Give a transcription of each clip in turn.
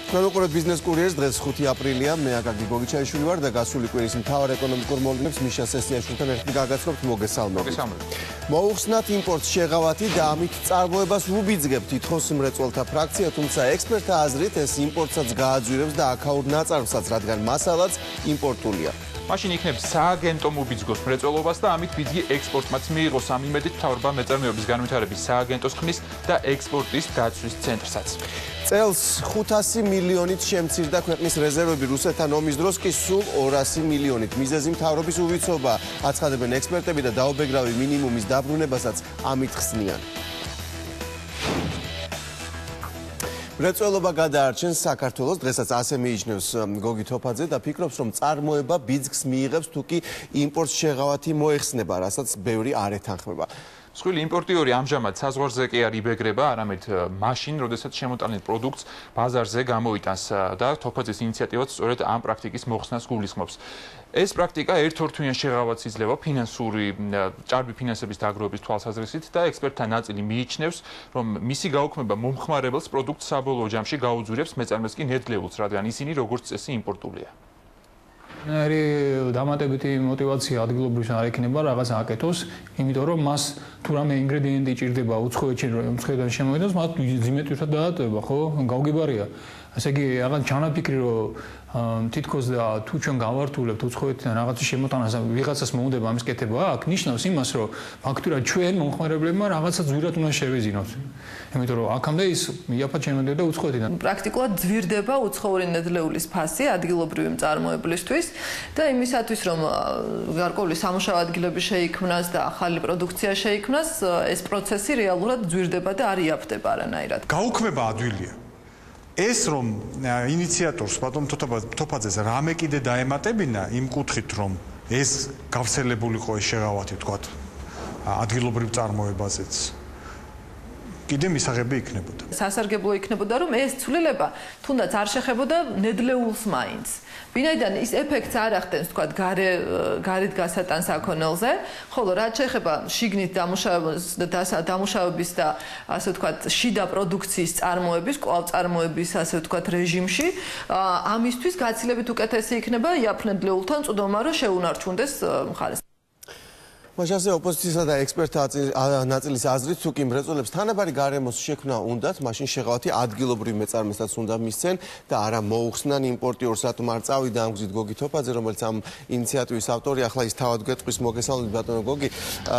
Თქვენ ბიზნეს კურიერს დღეს 5 აპრილია, მე აკაკი გოგიჩაიშვილი ვარ და გასული კვირის მთავარ ეკონომიკურ მოვლენებს მიშა სესიაშვილთან ერთად გაგაცნობთ. მოგესალმებით. მოუხსნათ იმპორტს შეღავათი და ამით წარმოებას უბიძგებთ, ითხოვს მრეწველთა ფრაქცია, თუმცა ექსპერტთა აზრით ეს იმპორტსაც გააძვირებს და აქაურ ნაწარმსაც, რადგან მასალაც იმპორტულია. მაშინ იქნებ სააგენტო მობიძგოს მრეწველობას და ამით ბიძგი ექსპორტმაც მიიღოს. ამ იმედით მთავრობა მეწარმეობის განვითარების სააგენტოს ქმნის და ექსპორტის დაცვის ცენტრსაც. წელს 500 მილიონით შემცირდა ქვეყნის რეზერვები, რუსეთთან ომის დროს კი სულ 200 მილიონით. მიზეზი მთავრობის უვიცობა, აცხადებენ ექსპერტები და დაობეგრავი მინიმუმის დაბრუნებასაც ამით ხსნიან. მრეწველობა გადაარჩენს საქართველოს, დღესაც ასე მიიჩნევს გოგი თოფაძე და ფიქრობს, რომ წარმოება ბიძგს მიიღებს თუ კი იმპორტს შეღავათი მოეხსნება, რასაც ბევრი არ ეთანხმება. მსხვილი იმპორტიორი ამჟამად საზღვარზე კი არ იბეგრება, არამედ მაშინ, როდესაც შემოტანილ პროდუქტს ბაზარზე გამოიტანს და თოფაძის ინიციატივაც სწორედ ამ პრაქტიკის მოხსნას გულისხმობს. ეს პრაქტიკა ერთ-ორთვიან შეღავათს იძლევა ფინანსური ჭარბი ფინანსების დაგროვების თვალსაზრისით და ექსპერტთა ნაწილი მიიჩნევს, რომ მისი გაუქმება მომხმარებელს პროდუქტს საბოლოო ჯამში გაუძვირებს, მეწარმეს კი ნედლეულს, რადგან ისინი როგორც წესი იმპორტულია. დამატებითი мотиваცია ადგილობრივს არ ექნება რაღაც აკეთოს, იმიტომ რომ მას თუ რამე ინგრედიენტი ჭირდება უცხოეთში რომ უცხოეთიდან შემოვიდოს, მათ ზიმეთრისად დაატოება, ხო? გავგებარია. ასე იგი, რაღაც ჩანაფიქრი რომ თითქოს და თუ ჩვენ გავართულებთ უცხოეთიდან რაღაც შემოტანას ვიღაცას მოუნდება ამის კეთება, აქ ნიშნავს იმას, რომ ფაქტურად ჩვენ მომხმარებლებმა რაღაცა ძვირად უნდა შევიზინოთ. იმიტომ რომ აქამდე ის იაფად შემოდიოდა უცხოეთიდან. პრაქტიკულად ძვირდება უცხოური ნედლეულის ფასი ადგილობრივი მწარმოებლისთვის და იმისათვის, რომ გარკვეული სამუშაო ადგილები შეიქმნას და ახალი პროდუქცია შეიქმნას, ეს პროცესი რეალურად ძვირდება და არ იაფდება არანაირად. გაუქმება ადვილია. ეს რომ ინიციატორს ბატონ თოფაძეს რამე კიდე დაემატებინა იმ კუთხით, რომ ეს გავრცელებულიყო ეს შეღავათი, თქვათ, ადგილობრივ წარმოებაზეც. კიდე მისაღები იქნებოდა. სასარგებლო იქნებოდა, რომ ეს ცვლილება თუნდაც არ შეხებოდა ნედლეულს მაინც. ვინაიდან ის ეფექტს არ ახდენს, თქვათ, გარეთ გასატანს აქონელზე, ხოლო რაც შეეხება შიგნით დამუშავების და ასე ვთქვათ, შიდა პროდუქციის წარმოების, კვლავ-წარმოების, ასე ვთქვათ, რეჟიმში, ამისთვის გაცილებით უკეთესი იქნება იაფნედლეულთან წვდომა, რომ შეუნარჩუნდეს მხარეს. მაშასე ოპოზიციისა და ექსპერტთა ნაწილის აზრით, თუ კი მრეწველებს თანაბარი გარემოს შექმნა უნდათ, მაშინ შეღავათი ადგილობრივ მეწარმესაც უნდა მისცენ და არა მოუხსნან იმპორტიორს, რატომ არ წავიდა ამ გზით გოგი თოფაძე, რომელიც ამ ინიციატივის ავტორი, ახლა ის თავად გეტყვის. მოგესალმებით ბატონო გოგი.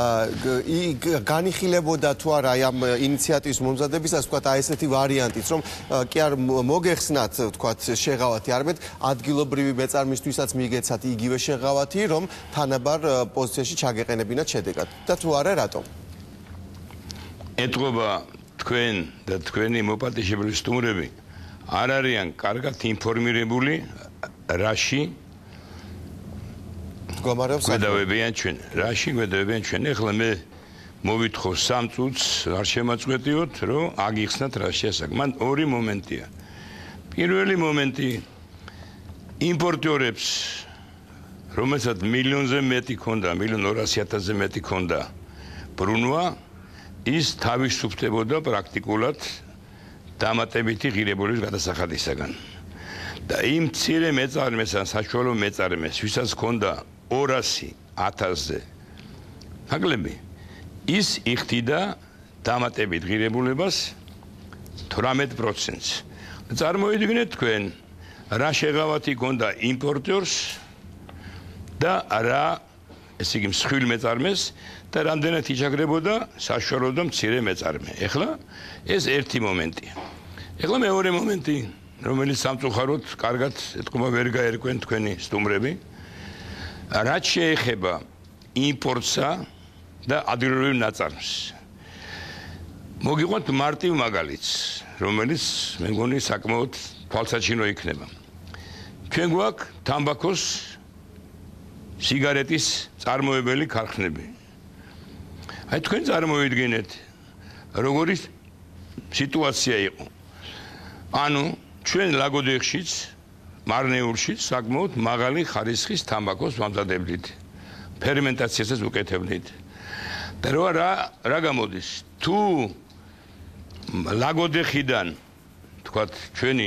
განიხილებოდა თუ არა ამ ინიციატივის მომზადებისას, თქვათ, აი ესეთი ვარიანტიც, რომ კი არ მოგეხსნათ, თქვათ, შეღავათი, არამედ ადგილობრივი მეწარმისთვისაც მიგეცათ იგივე შეღავათი, რომ თანაბარ პოზიციაში ჩაგეყენებინათ შედეგად და თუ არა რატომ? ეთყობა თქვენ და თქვენი მოპატიჟებელი სტუმრები არ არიან კარგად ინფორმირებული რაში გვედავებიან ჩვენ. ეხლა მე მოვითხოვ 3 წუთს არ შემაწყვეტიოთ, რომ აგიხსნათ რაში ასაკ. მან ორი მომენტია. პირველი მომენტი იმპორტიორებს რომელსაც მილიონზე მეტი ქონდა, 1.200.000-ზე მეტი ქონდა ბრუნვა, ის თავისუფლდებოდა პრაქტიკულად დამატებითი ღირებულების გადასახადისაგან. და იმ მცირე მეწარმეს ან საშუალო მეწარმეს, ვისაც ქონდა 200.000-ზე ნაკლები, ის იხდიდა დამატებით ღირებულებას 18%-ს. წარმოიდგინეთ თქვენ, რა შეღავათი ქონდა იმპორტიორს და რა, ესე იგი, მსხვილ მეწარმეს და რამდენად იჩაგრებოდა საშუალო და მცირე მეწარმე. ეხლა ეს ერთი მომენტია. ეხლა მეორე მომენტი, რომელიც სამწუხაროდ კარგად ეთყობა ვერ გაერკვენ თქვენი სტუმრები, რაც შეეხება იმპორტსა და ადგილობრივ ნაწარმს. მოგიყვანთ მარტივ მაგალითს, რომელიც მე მგონი საკმაოდ თვალსაჩინო იქნება. ჩვენ გვაქვს თამბაქოს სიგარეტის წარმოებელი ქარხნები. აი თქვენ წარმოიდგინეთ, როგორი სიტუაცია იყო. ანუ ჩვენ ლაგოდეხშიც, მარნეულშიც საკმაოდ მაღალი ხარისხის თამბაქოს ვამზადებდით. ფერმენტაციასაც უკეთებდით. და რა გამოდის? თუ ლაგოდეხიდან, თქვათ, ჩვენი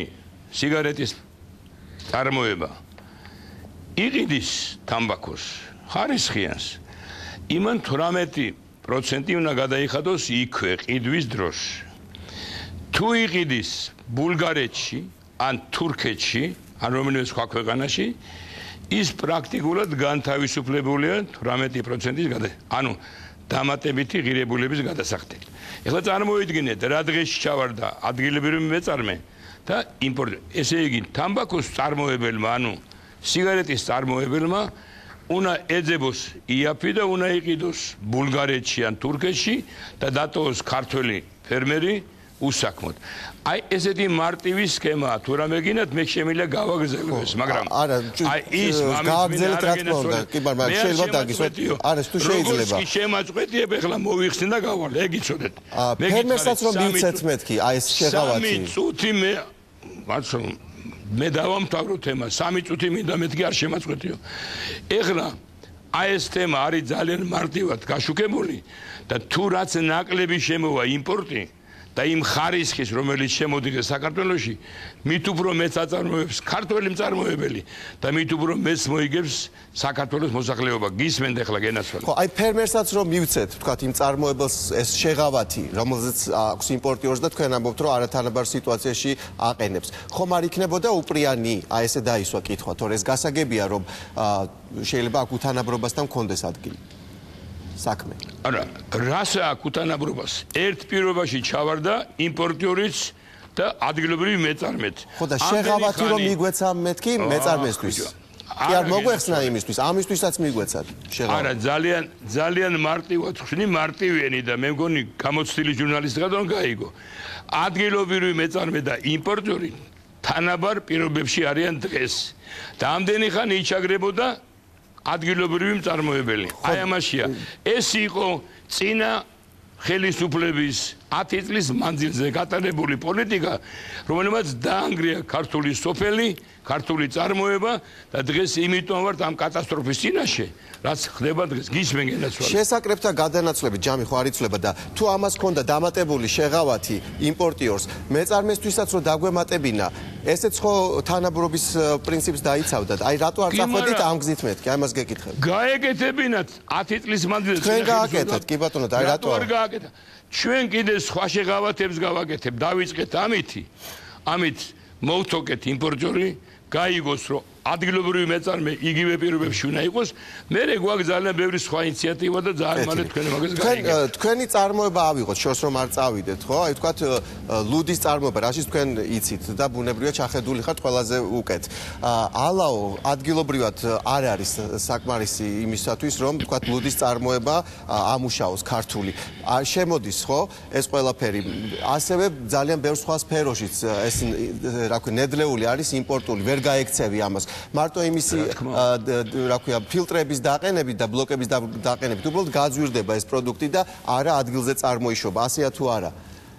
სიგარეტის წარმოება იყიდის თამბაქოს ხარისხიანს იმან 18% უნდა გადაიხადოს იქვე ყიდვის დროს თუ იყიდის ბულგარეთში ან თურქეთში ან რომელიმე სხვა ქვეყანაში ის პრაქტიკულად განთავისუფლებულია 18%-ის ანუ დამატებითი ღირებულების გადასახდელი. ეხლა წარმოიდგინეთ რა დღეში ჩავარდა ადგილობრივი მეწარმე და იმპორტი. ესე იგი თამბაქოს წარმოებელმა ანუ სიგარეტის წარმოებელმა უნდა ეძებოს იაფი და უნდა იყიდოს ბულგარეთში ან თურქეთში და დატოვოს ქართველი ფერმერი უსაქმოდ. აი ესეთი მარტივი სქემაა. თუ რამე გინდათ მე შემიძლია გავაგზავნო ეს, მაგრამ აი ის გააგზავნეთ რა თქმა უნდა. კი მაგრამ შეიძლება დაგისვათ. არა, თუ შეიძლება. როგორ შემაწყვეტიებ ეხლა მოვიხსნე და გავალ. ეგ იცოდეთ. მე ფერმერსაც რომ მივცეთ მეთქი, აი ეს შეღავათი. 3 წუთი მე დავამთავრო თემა. 3 წუთი მინდა მეთქი არ შემაწყვეტიო. ეხლა აი ეს თემა არის ძალიან მარტივად გაშუქებული და თუ რაც ნაკლები შემოვა იმპორტი და იმ ხარისხის რომელიც შემოდიდეს საქართველოში მით უფრო მეც აწარმოებს ქართველი მწარმოებელი და მით უფრო მეც მოიგებს საქართველოს მოსახლეობა გისმენთ ახლა გენაცვალე ხო აი ფერმერსაც რომ მივცეთ თქვათ იმ წარმოებელს ეს შეღავათი რომელზეც აქვს იმპორტიორს და თქვენ ამბობთ რომ არათანაბარ სიტუაციაში აყენებს ხომ არ იქნებოდა უპრიანი აი ესე დაისვა კითხვა თორე ეს გასაგებია რომ შეიძლება აქ უთანაბრობასთან მქონდეს ადგილი საქმე. არა, რას აქვს უთანაბრობას? ერთ პირობაში ჩავარდა იმპორტიორიც და ადგილობრივი მეწარმეც. ხო და შეღავათი რომ მიგვეცა მეთქი მეწარმესთვის. კი არ მოგვეხსნა იმისთვის, ამისთვისაც მიგვეცათ შეღავათი. არა, ძალიან მარტივად ხსნი, მარტივიენი და მე მგონი გამოცდილი ჟურნალისტებთან გაიგო. ადგილობრივი მეწარმე და იმპორტიორი თანაბარ პირობებში არიან დღეს. და ამდენი ხანი იჩაგრებოდა ადგილობრივი მწარმოებელი. აი ამაშია. ეს იყო წინა ხელისუფლების 10 წლის მანძილზე გატარებული პოლიტიკა, რომელმაც დაანგრია ქართული სოფელი, ქართული წარმოება და დღეს იმიტომ ვართ ამ კატასტროფის წინაშე, რაც ხდება დღეს. გისმენ გენაცვალე. შესაკრებთა გადანაცვლებით ჯამი ხო არ იცვლება და თუ ამას ქონდა დამატებული შეღავათი იმპორტიორს, მეწარმესთვისაც რომ დაგვემატებინა, ესეც ხო თანაბრობის პრინციპს დაიცავდა. აი რატო არ წახვედით ამ გზით მეთქი? აი მას გეკითხები. გაეკეთებინათ 10 წლის მანძილზე. თქვენ გააკეთეთ, კი ბატონო, აი რატო არ გააკეთა? ჩვენ კიდე სხვა შეღავათებს გავაკეთებ, დავიწყეთ ამით მოვთოკეთ იმპორტიორი, გაიგოს რომ ადგილობრივი მეწარმე იგივე პირობებში უნდა იყოს, მე გვაქვს ძალიან ბევრი სხვა ინიციატივა და ძალიან მალე თქვენ მაგას გაიგებთ. თქვენი წარმოება ავიღოთ, შორს რომ არ წავიდეთ, ხო? აი თქვათ ლუდის წარმოება, რაშიც თქვენ იცით და ბუნებრივად ჩახედული ხართ ყველაზე უკეთ. ალაო ადგილობრივად არ არის საკმარისი იმისათვის, რომ თქვათ ლუდის წარმოება ამუშაოს ქართული. შემოდის, ხო? ეს ყველაფერი. ასევე ძალიან ბევრ სხვა სფეროშიც ეს რა ქვია, ნედლეული არის იმპორტული, ვერ გაექცევი ამას. მარტო იმისი რა ქვია ფილტრების დაყენებით და ბლოკების დაყენებით უბრალოდ გაძვირდება ეს პროდუქტი და არა ადგილზე წარმოიშობა ასეა თუ არა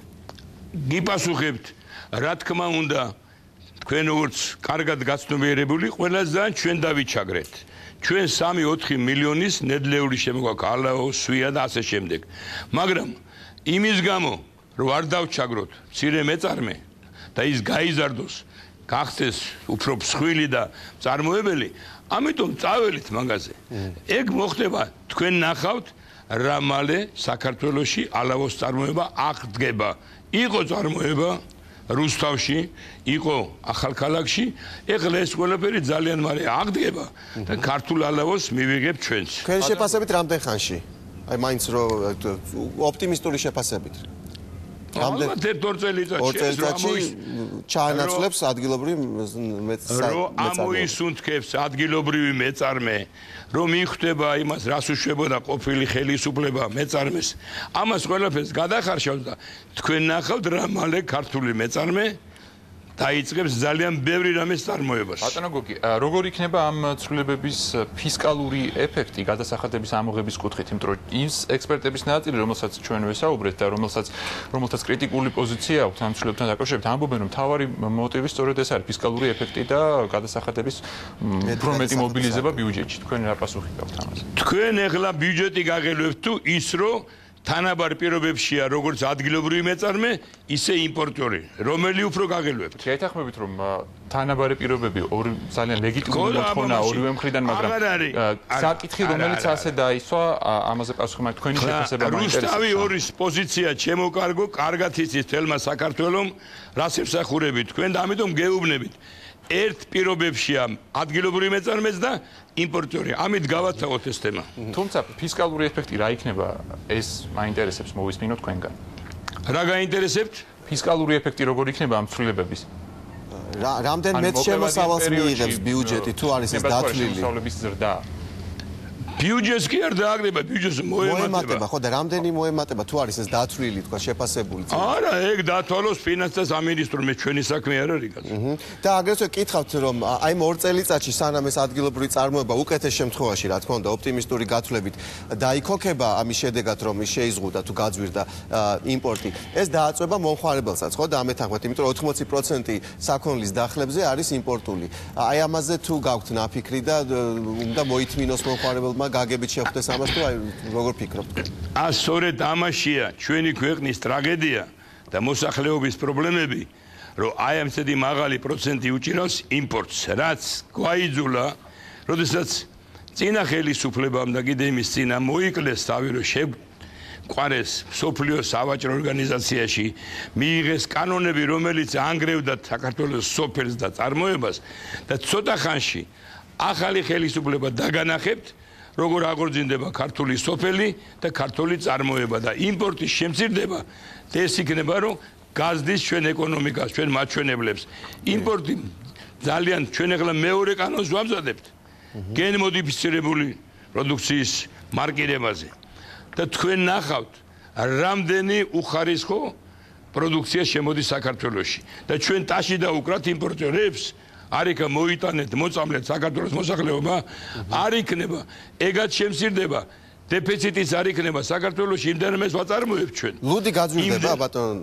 გიპასუხებთ რა თქმა უნდა თქვენ როგორც კარგად გაცნობიერებული ყველასთან ჩვენ დავიჩაგრეთ ჩვენ 3-4 მილიონის ნედლეული შემოგვაქვს ალაო სვია და ასე შემდეგ მაგრამ იმის გამო რომ არ დავჩაგროთ მცირე მეწარმე და ის გაიზარდოს გახდეს უფრო მსხვილი და წარმოებელი, ამიტომ წაველით მაგაზე. ეგ მოხდება თქვენ ნახავთ რა მალე საქართველოში ალავოს წარმოება აღდგება. იყო წარმოება რუსთავში, იყო ახალქალაქში, ეხლა ეს ყველაფერი ძალიან მალე აღდგება და ქართულ ალავოს მივიღებთ ჩვენც. თქვენი შეფასებით რამდენ ხანში? აი მაინც რომ ოპტიმისტური შეფასებით. ალბათ 1-2 წელიწადში ჩაანაცვლებს ადგილობრივი მეწარმე. რომ ამოისუნთქებს ადგილობრივი მეწარმე, რომ მიხვდება იმას, რას უშვებოდა ყოფილი ხელისუფლება მეწარმეს. ამას ყველაფერს გადახარშავს და თქვენ ნახავთ რა მალე ქართული მეწარმე დაიწყებს ძალიან ბევრი რამეს წარმოებას. ბატონო გოგი, როგორ იქნება ამ ცვლილებების ფისკალური ეფექტი გადასახადების ამოღების კუთხით, იმიტომ რომ ის ექსპერტების ნაწილი, რომელსაც ჩვენ ვესაუბრეთ და რომელთაც კრიტიკული პოზიცია აქვს ამ ცვლილებთან დაკავშირებით, ამბობენ, რომ მთავარი მოტივი სწორედ ეს არის ფისკალური ეფექტი და გადასახადების უფრო მეტი მობილიზება ბიუჯეტში. თქვენ რა პასუხი გაქვთ ამაზე? თქვენ ეხლა ბიუჯეტი გაღელვებთ თუ ის რომ თანაბარ პირობებშია როგორც ადგილობრივი მეწარმე, ისე იმპორტიორი, რომელი უფრო გაგელვებთ. გაეთანხმებით რომ თანაბარი პირობები ორი ძალიან ლეგიტიმური მოთხოვნა ორივე მხრიდან, მაგრამ საკითხი რომელიც ასე დაისვა, ამაზე პასუხი მაქვს თქვენი შეფასება მაინტერესებს. რუსთავი ორის პოზიცია ჩემოკარგო, კარგად იცის თელმა საქართველომ, რას ემსახურებით თქვენ და ამიტომ გეუბნებით. ერთ პირობებშია ადგილობრივი მეწარმეც და იმპორტიორი. ამით გავაცავოთ ეს თემა. თუმცა ფისკალური ეფექტი რა იქნება, ეს მაინტერესებს მოვისმინოთ თქვენგან. რა გაინტერესებთ? ფისკალური ეფექტი როგორ იქნება ამ ცვლილებების? რამდენ მეტ შემოსავალს მიიღებს ბიუჯეტი თუ არის ეს დათვლილი? შემოსავლების ზრდა. ბიუჯეტს კი არ დააგდება, ბიუჯეტს მოემატება, ხო და რამდენი მოემატება თუ არის ეს დათვლილი, თქვა შეფასებული წელი? არა, ეგ დათვალოს ფინანსთა სამინისტრომ, ჩვენი საქმე არ არის კაცო. და აგრეთვე კითხავთ რომ აი 2 წელიწადში სანამ ეს ადგილობრივი წარმოება უკეთეს შემთხვევაში, რა თქმა უნდა, ოპტიმისტური გათვლებით დაიქოქება ამის შედეგად რომ შეიზღუდა თუ გაძვირდა იმპორტი, ეს დააწვება მომხმარებელსაც, ხო და ამეთანხმეთ, იმიტომ რომ 80% საქონლის დახლებზე არის იმპორტული. აი ამაზე თუ გაქვთ ნაფიქრი და უნდა მოითმინოს მომხმარებელმა გაგებით შეხვდეს ამას თუ აი როგორ ფიქრობთ? სწორედ ამაშია ჩვენი ქვეყნის ტრაგედია და მოსახლეობის პრობლემები, რომ აი ამ ცედი მაღალი პროცენტი უჭირავს იმპორტს, რაც გვაიძულა, როდესაც წინა ხელისუფლებამ და კიდე იმის წინა მოიკლეს თავი, რომ შეგვყარეს მსოფლიოს სავაჭრო ორგანიზაციაში, მიიღეს კანონები, რომელიც ანგრევდა საქართველოს სოფელს და წარმოებას და ცოტა ხანში ახალი ხელისუფლება დაგანახებთ, როგორ აღორძინდება ქართული სოფელი და ქართული წარმოება და იმპორტის შემცირდება და ეს იქნება რომ გაზდის ჩვენ ეკონომიკას, ჩვენ მაჩვენებლებს. იმპორტი ძალიან ჩვენ ახლა მეორე კანონს ვამზადებთ გენმოდიფიცირებული პროდუქციის მარკირებაზე და თქვენ ნახავთ რამდენი უხარისხო პროდუქცია შემოდის საქართველოში და ჩვენ ტაში დაუკრათ იმპორტიორებს არ იქა მოიტანეთ მოწამლეთ საქართველოს მოსახლეობა არ იქნება ეგად შემცირდება დეფიციტიც არ იქნება საქართველოში იმდენმეს ვაწარმოებთ ჩვენ ლუდი გაძვირდება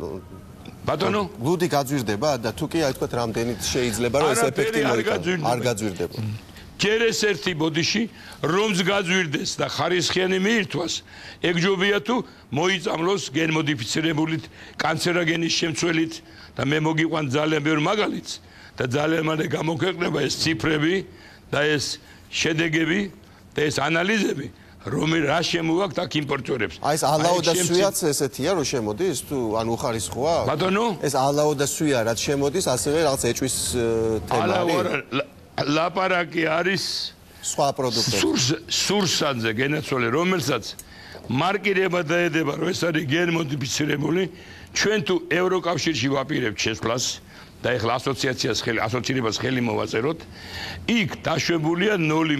ბატონო ლუდი გაძვირდება და თუ კი აი თქვა რამდენიც შეიძლება რომ ეს ეფექტი არ გაძვირდება ჯერ ეს ერთი ბოდიში რომს გაძვირდეს და ხარისხიანი მიირთვას ეგ ჯობია თუ მოიწამლოს გენმოდიფიცირებული კანცეროგენის შემცველით და მე მოგიყვან ძალიან ბევრი მაგალითს და ძალიან მალე გამოქვეყნება ეს ციფრები და ეს შედეგები და ეს ანალიზები რომ რა შემოაქვთ აქ იმპორტიორებს. აი ეს ალაო და სვიაც ესეთია რომ შემოდის თუ ანუ უხარისხოა? ბატონო? ეს ალაო და სვია რაც შემოდის ასევე რაღაც ეჭვის თემა არის. ლაპარაკი არის სხვა პროდუქტები. სურსანზე გენაცვალე რომელსაც მარკირება დაედება რომ ეს არის გენმოდიფიცირებული ჩვენ თუ ევროკავშირში ვაპირებთ შესვლას და ეხლა ასოცირებას ხელი მოვაწეროთ იქ დაშვებულია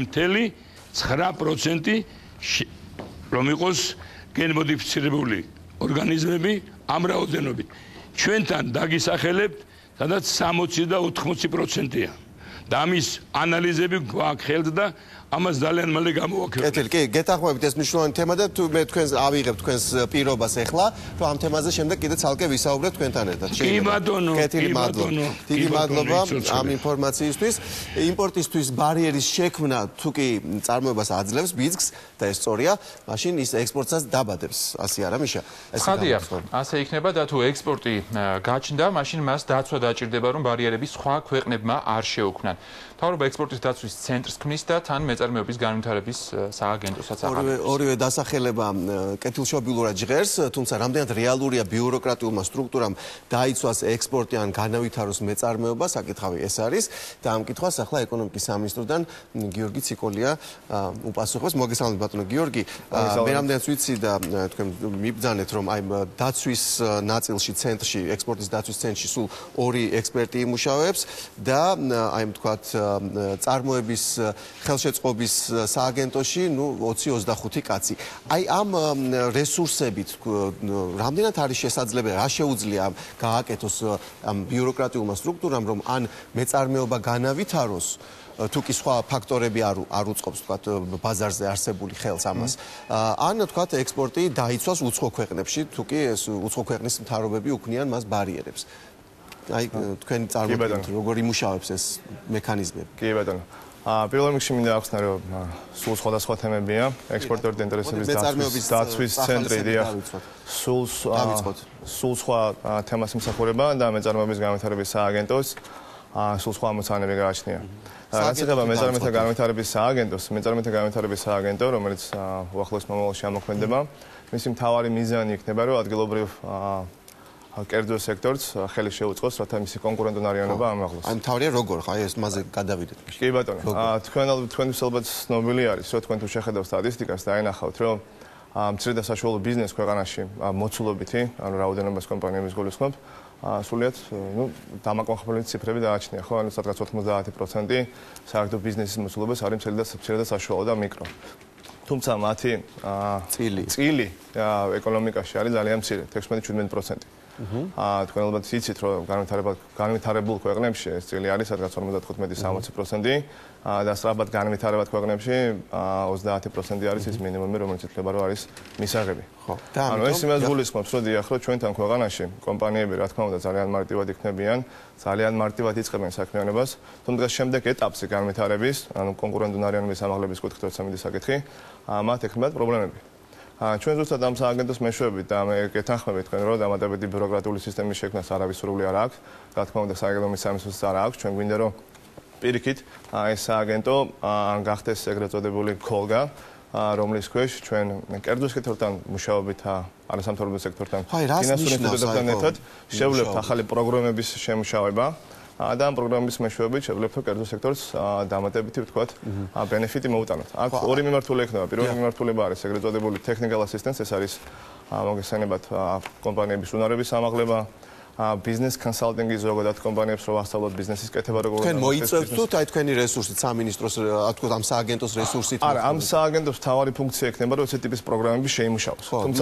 0.9% რომ იყოს გენმოდიფიცირებული ორგანიზმები ამ რაოდენობით ჩვენთან დაგისახელებთ სადაც 60 და 80%-ია და ამის ანალიზები გვაქვს ხელთ და ამას ძალიან მალე გამოვაქვეყნებთ. კეთილი, კი, გეთანხმებით ეს მნიშვნელოვანი თემა და თუ მე თქვენს ავიღებ თქვენს პირობას ახლა, თუ ამ თემაზე შემდეგ კიდე ცალკე ვისაუბრებთ თქვენთან ერთად. კი ბატონო, კეთილი, მადლობა. დიდი მადლობა ამ ინფორმაციისთვის. იმპორტისთვის ბარიერის შექმნა თუ კი წარმოებას აძლევს ბიძგს და ეს სწორია, მაშინ ის ექსპორტსაც დაბადებს. ასე არა, მიშა? ხადია, ასე იქნება და თუ ექსპორტი გაჩნდა, მაშინ მას დაცვა დაჭირდება, რომ ბარიერები სხვა ქვეყნებმა არ შეუქმნან. მთავრობა ექსპორტის დაცვის ცენტრს ქმნის და თან მეწარმეობის განვითარების სააგენტოსაც ახორციელებს. ორივე დასახელება კეთილშობილურად ჟღერს, თუმცა რამდენად რეალურია ბიუროკრატიულმა სტრუქტურამ დაიცვას ექსპორტი ან განავითაროს მეწარმეობა, საკითხავი ეს არის და ამ კითხვას ახლა ეკონომიკის სამინისტროდან გიორგი ციკოლია უპასუხებს. მოგესალმებით ბატონო გიორგი. მე რამდენიც ვიცი და თქვენ მიბრძანეთ რომ აი დაცვის ნაწილში ცენტრში, ექსპორტის დაცვის ცენტრში სულ 2 ექსპერტი იმუშავებს და აი თქვათ წარმოების ხელშეწყობის სააგენტოში, 20-25 კაცი. აი ამ რესურსებით რამდენად არის შესაძლებელი, რა შეუძლია გააკეთოს ამ ბიუროკრატიულმა სტრუქტურამ, რომ ან მეწარმეობა განავითაროს, თუ კი სხვა ფაქტორები არ უწყობს, თქვათ, ბაზარზე არსებული ხელს ამას. ან თქვათ, ექსპორტი დაიცვას უცხო ქვეყნებში, თუ კი ეს უცხო ქვეყნის მთავრობები უქმნიან მას ბარიერებს. აი თქვენი წარმოდგენით როგორ იმუშავებს ეს მექანიზმები? კი ბატონო. პირველ რიგში მინდა ახსნა, რომ სულ სხვადასხვა თემებია, ექსპორტერთა ინტერესების დაცვის ცენტრი დიახ. სულ სხვა თემას იმსახურება და მეწარმეობის განვითარების სააგენტოს სულ სხვა ამოცანები გააჩნია. რაც ეხება მეწარმეთა განვითარების სააგენტო, რომელიც უახლოეს მომავალში ამოქმედება, მისი მთავარი მიზანი იქნება, რომ ადგილობრივ კერძო სექტორს ხელი შეუწყოს, რათა მისი კონკურენტუნარიანობა ამაღლოს. აი მთავარია როგორ ხა ეს მასზე გადავიდეთ. კი ბატონო, თქვენ ალბათ ცნობილი არის, რომ თქვენ თუ შეხედავთ სტატისტიკას და აინახავთ, რომ მცირე და საშუალო ბიზნეს ქვეყანაში მოცულობითი, ანუ რაოდენობის კომპანიების გულისხმობ, სულიად, დამაკონხმებული ციფრები დააჩნია, ხო, ანუ სადღაც 90% საერთო ბიზნესის მოცულობას არის მცირე და საშუალო და მიკრო. თუმცა მათი წილი ეკონომიკაში არის ძალიან მცირე, 16-17%. თქვენ ალბათ იცით, რომ განვითარებულ ქვეყნებში ეს წილი არის სადღაც 55-60% და სწრაფად განვითარებად ქვეყნებში 30% არის ის მინიმუმი, რომელიც ითვლება, რომ არის მისაღები. ანუ ეს იმას გულისხმობს, რომ დიახ, რომ ჩვენთან ქვეყანაში კომპანიები, რა თქმა უნდა, ძალიან მარტივად იქნებიან, ძალიან მარტივად იწყებენ საქმიანობას, თუმცა შემდეგ ეტაპზე განვითარების, ანუ კონკურენტუნარიანობის ამაღლების კუთხით როცა მიდის საკითხი, მათ ექნებათ პრობლემები. ჩვენ ზუსტად ამ სააგენტოს მეშვეობით და მე გეთანხმებით თქვენ, რომ დამატებითი ბიუროკრატიული სისტემის შექმნას არავის სრული არ აქვს. რა თქმა უნდა, სააგენტოს სამისლოც არ აქვს. ჩვენ გვინდა რომ პირიქით ეს სააგენტო გახდეს ეგრეთ წოდებული ქოლგა, რომლის ქვეშ ჩვენ კერძო სექტორთან მუშაობით არასამთავრობო სექტორთან ფინანსურ ინსტიტუტებთან ერთად შევლებთ ახალი პროგრამების შემუშავება. და ამ პროგრამის მეშვეობით შევლებთ კერძო სექტორს დამატებითი ვთქვათ ბენეფიტი მოუტანოთ. აქ ორი მიმართულება ექნება. პირველი მიმართულება არის ეგრეთ წოდებული technical assistance, ეს არის მოგესალმებათ კომპანიების უნარების ამაღლება, business consulting-ი ზოგადად კომპანიებს რო ვასწავლოთ ბიზნესის კეთება როგორ თქვენ მოიწევთ თუ აი თქვენი რესურსით სამინისტროს თქო ამ სააგენტოს რესურსით არა ამ სააგენტოს თავარი ფუნქცია ექნება რომ ესეთი ტიპის პროგრამები შეიმუშაოს თუმცა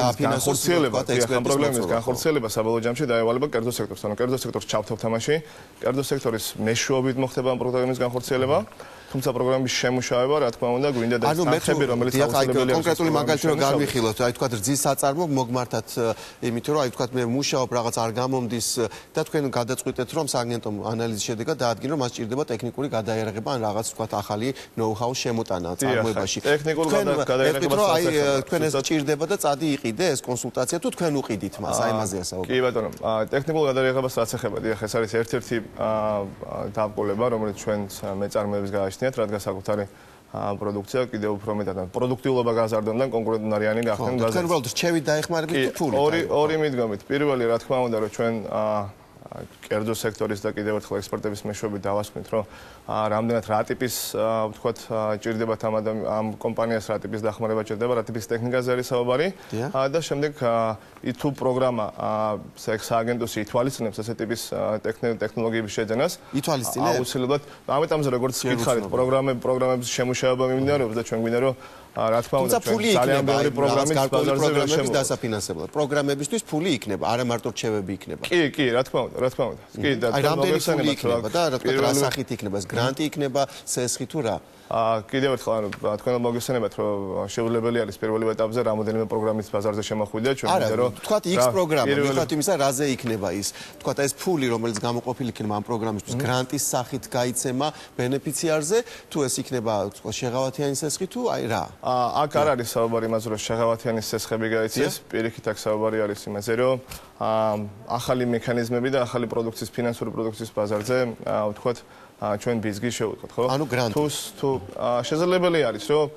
პროგრამების განხორციელება საბოლოო ჯამში დაევალება კერძო სექტორს ანუ კერძო სექტორს ჩავთავთ თამაში კერძო სექტორის მეშვეობით მოხდება ამ პროგრამის განხორციელება თუმცა პროგრამის შემუშავება რა თქმა უნდა გვინდა და თანხები რომელიც აუცილებელია კონკრეტული მაგალითი რომ განვიხილოთ აი თქვა რძის საწარმო მოგმართათ იმიტომ რომ აი თქვა მე მუშაობ რაღაც არ გამომდის და თქვენ გადაწყვიტეთ რომ სააგენტომ ანალიზის შედეგად დაადგინე რომ მას ჭირდება ტექნიკური გადაერაღება ან რაღაც თქვა ახალი ნოუ-ჰაუ შემოტანა წარმოებაში ტექნიკურ გადაერაღებას აი თქვენ ეს ჭირდება და წადი იყიდე ეს კონსულტაცია თუ თქვენ უყიდით მას აი მასზეა საუბარი კი ბატონო ტექნიკურ გადაერაღებას რაც ეხება დიახ ეს არის ერთ-ერთი დაბრკოლება რომელიც ჩვენ მეწარმეებს გააჩნიათ რადგან საკუთარი პროდუქცია კიდევ უფრო მეტად პროდუქტიულობა გაზარდონ და კონკურენტუნარიანი გახდნენ გაზარდონ. თქვენ უბრალოდ შევით დაეხმარებით თუ ფული? ორი მიდგომით. პირველი რა თქმა უნდა რომ ჩვენ კერძო სექტორის და კიდევ ერთხელ ექსპორტების მეშვეობით დავასკვნით რომ რამდენად რა ტიპის ვთქვათ ჭირდებათ ამ კომპანიას რა ტიპის დახმარება ჭირდება რა ტიპის ტექნიკაზე არის საუბარი და შემდეგ თუ პროგრამა სააგენტოს ითვალისწინებს ესე ტიპის ტექნოლოგიების შეძენას ითვალისწინებს აუცილებლად ამიტომზე როგორც გითხარით პროგრამების შემუშავება მიმდინარეობს და ჩვენ გვინდა რომ რა თქმა უნდა ძალიან ბევრი პროგრამის დასაფინანსებლად პროგრამებისთვის ფული იქნება არა მარტო რჩევები იქნება კი რა თქმა უნდა კი და რამდენი ფული იქნება და რა თქმა უნდა რა სახით იქნება ეს გრანტი იქნება სესხი თუ რა კიდევ ერთხელ თქვენ მოგესალმებათ რომ შეუძლებელი არის პირველ ეტაპზე რამოდენიმე პროგრამის ბაზარზე შემოხვიდე ჩვენ ვიდეო რომ თქვათ X პროგრამა მიხოთ იმისა რაზე იქნება ის თქვათ ეს ფული რომელიც გამოყოფილი იქნება ამ პროგრამისთვის გრანტის სახით გაიცემა ბენეფიციარზე თუ ეს იქნება შეღავათიანი სესხი თუ აი რა აქ არ არის საუბარი იმაზე რომ შეღავათიანი სესხები გაიცეს პირიქით აქ საუბარი არის იმაზე რომ ახალი მექანიზმები და ახალი პროდუქციის ფინანსური პროდუქციის ბაზარზე ვთქვათ ჩვენ ბიზნესს შევუწყოთ ხო? ანუ გრანტი. თუ შესაძლებელი არის რომ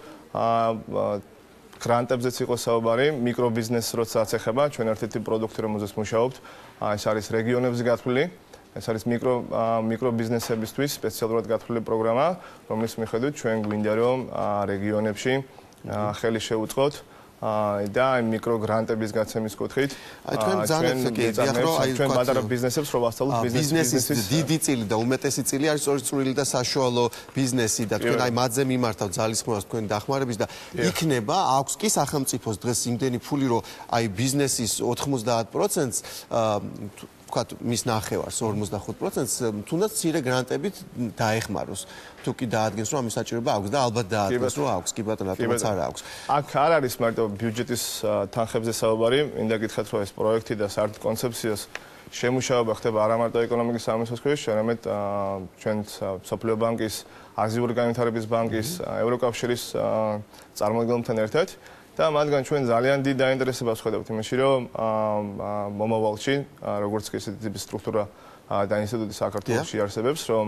გრანტებზეც იყოს საუბარი, მიკრობიზნესს როდესაც ეხება, ჩვენ ერთ-ერთი პროდუქტი რომელზეც მუშაობთ, ეს არის რეგიონებზე გათვლილი, ეს არის მიკრობიზნესებისთვის სპეციალურად გათვლილი პროგრამა, რომლის მიხედვით ჩვენ გვინდა რომ რეგიონებში ხელი შევუწყოთ და მიკროგრანტების გაცემის კუთხით თქვენ ძალიან გიახრო აი ჩვენ პატარა ბიზნესებს რო ვასწავლოთ ბიზნესის დიდი წილი და უმეტესი წილი არის სწორი წვრილი და საშუალო ბიზნესი და თქვენ აი მათზე მიმართავთ ძალისხმევას თქვენი დახმარების და იქნება აქვს კი სახელმწიფოს დღეს იმდენი ფული რომ აი ბიზნესის 90%-ს ვთქვათ მის ნახევარს 55%-ს თუნდაც მცირე გრანტებით დაეხმაროს თუ კი დაადგენს რომ ამის საჭიროება აქვს და ალბათ დაადგენს რომ აქვს კი ბატონო რატომაც არ აქვს აქ არ არის მარტო ბიუჯეტის თანხებზე საუბარი მინდა გითხრათ რომ ეს პროექტი და საერთოდ კონცეფციას შემუშავება ხდება არა მარტო ეკონომიკის სამინისტროს ქვეშ, არამედ ჩვენ სოფლიო ბანკის, აზიური განვითარების ბანკის, ევროკავშირის წარმომადგენლებთან ერთად და მათგან ჩვენ ძალიან დიდ დაინტერესებას ვხედავთ იმაში, რომ მომავალში, როგორც კი ესეთი ტიპის სტრუქტურა და ინსტიტუტი საქართველოში არსებობს, რომ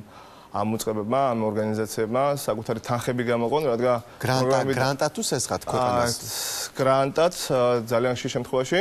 ამ უწყებებმა, ამ ორგანიზაციებმა საკუთარი თანხები გამოყონ, რადგან გრანტად თუ სესხად ქვეყანას? გრანტად ძალიან ხშირ შემთხვევაში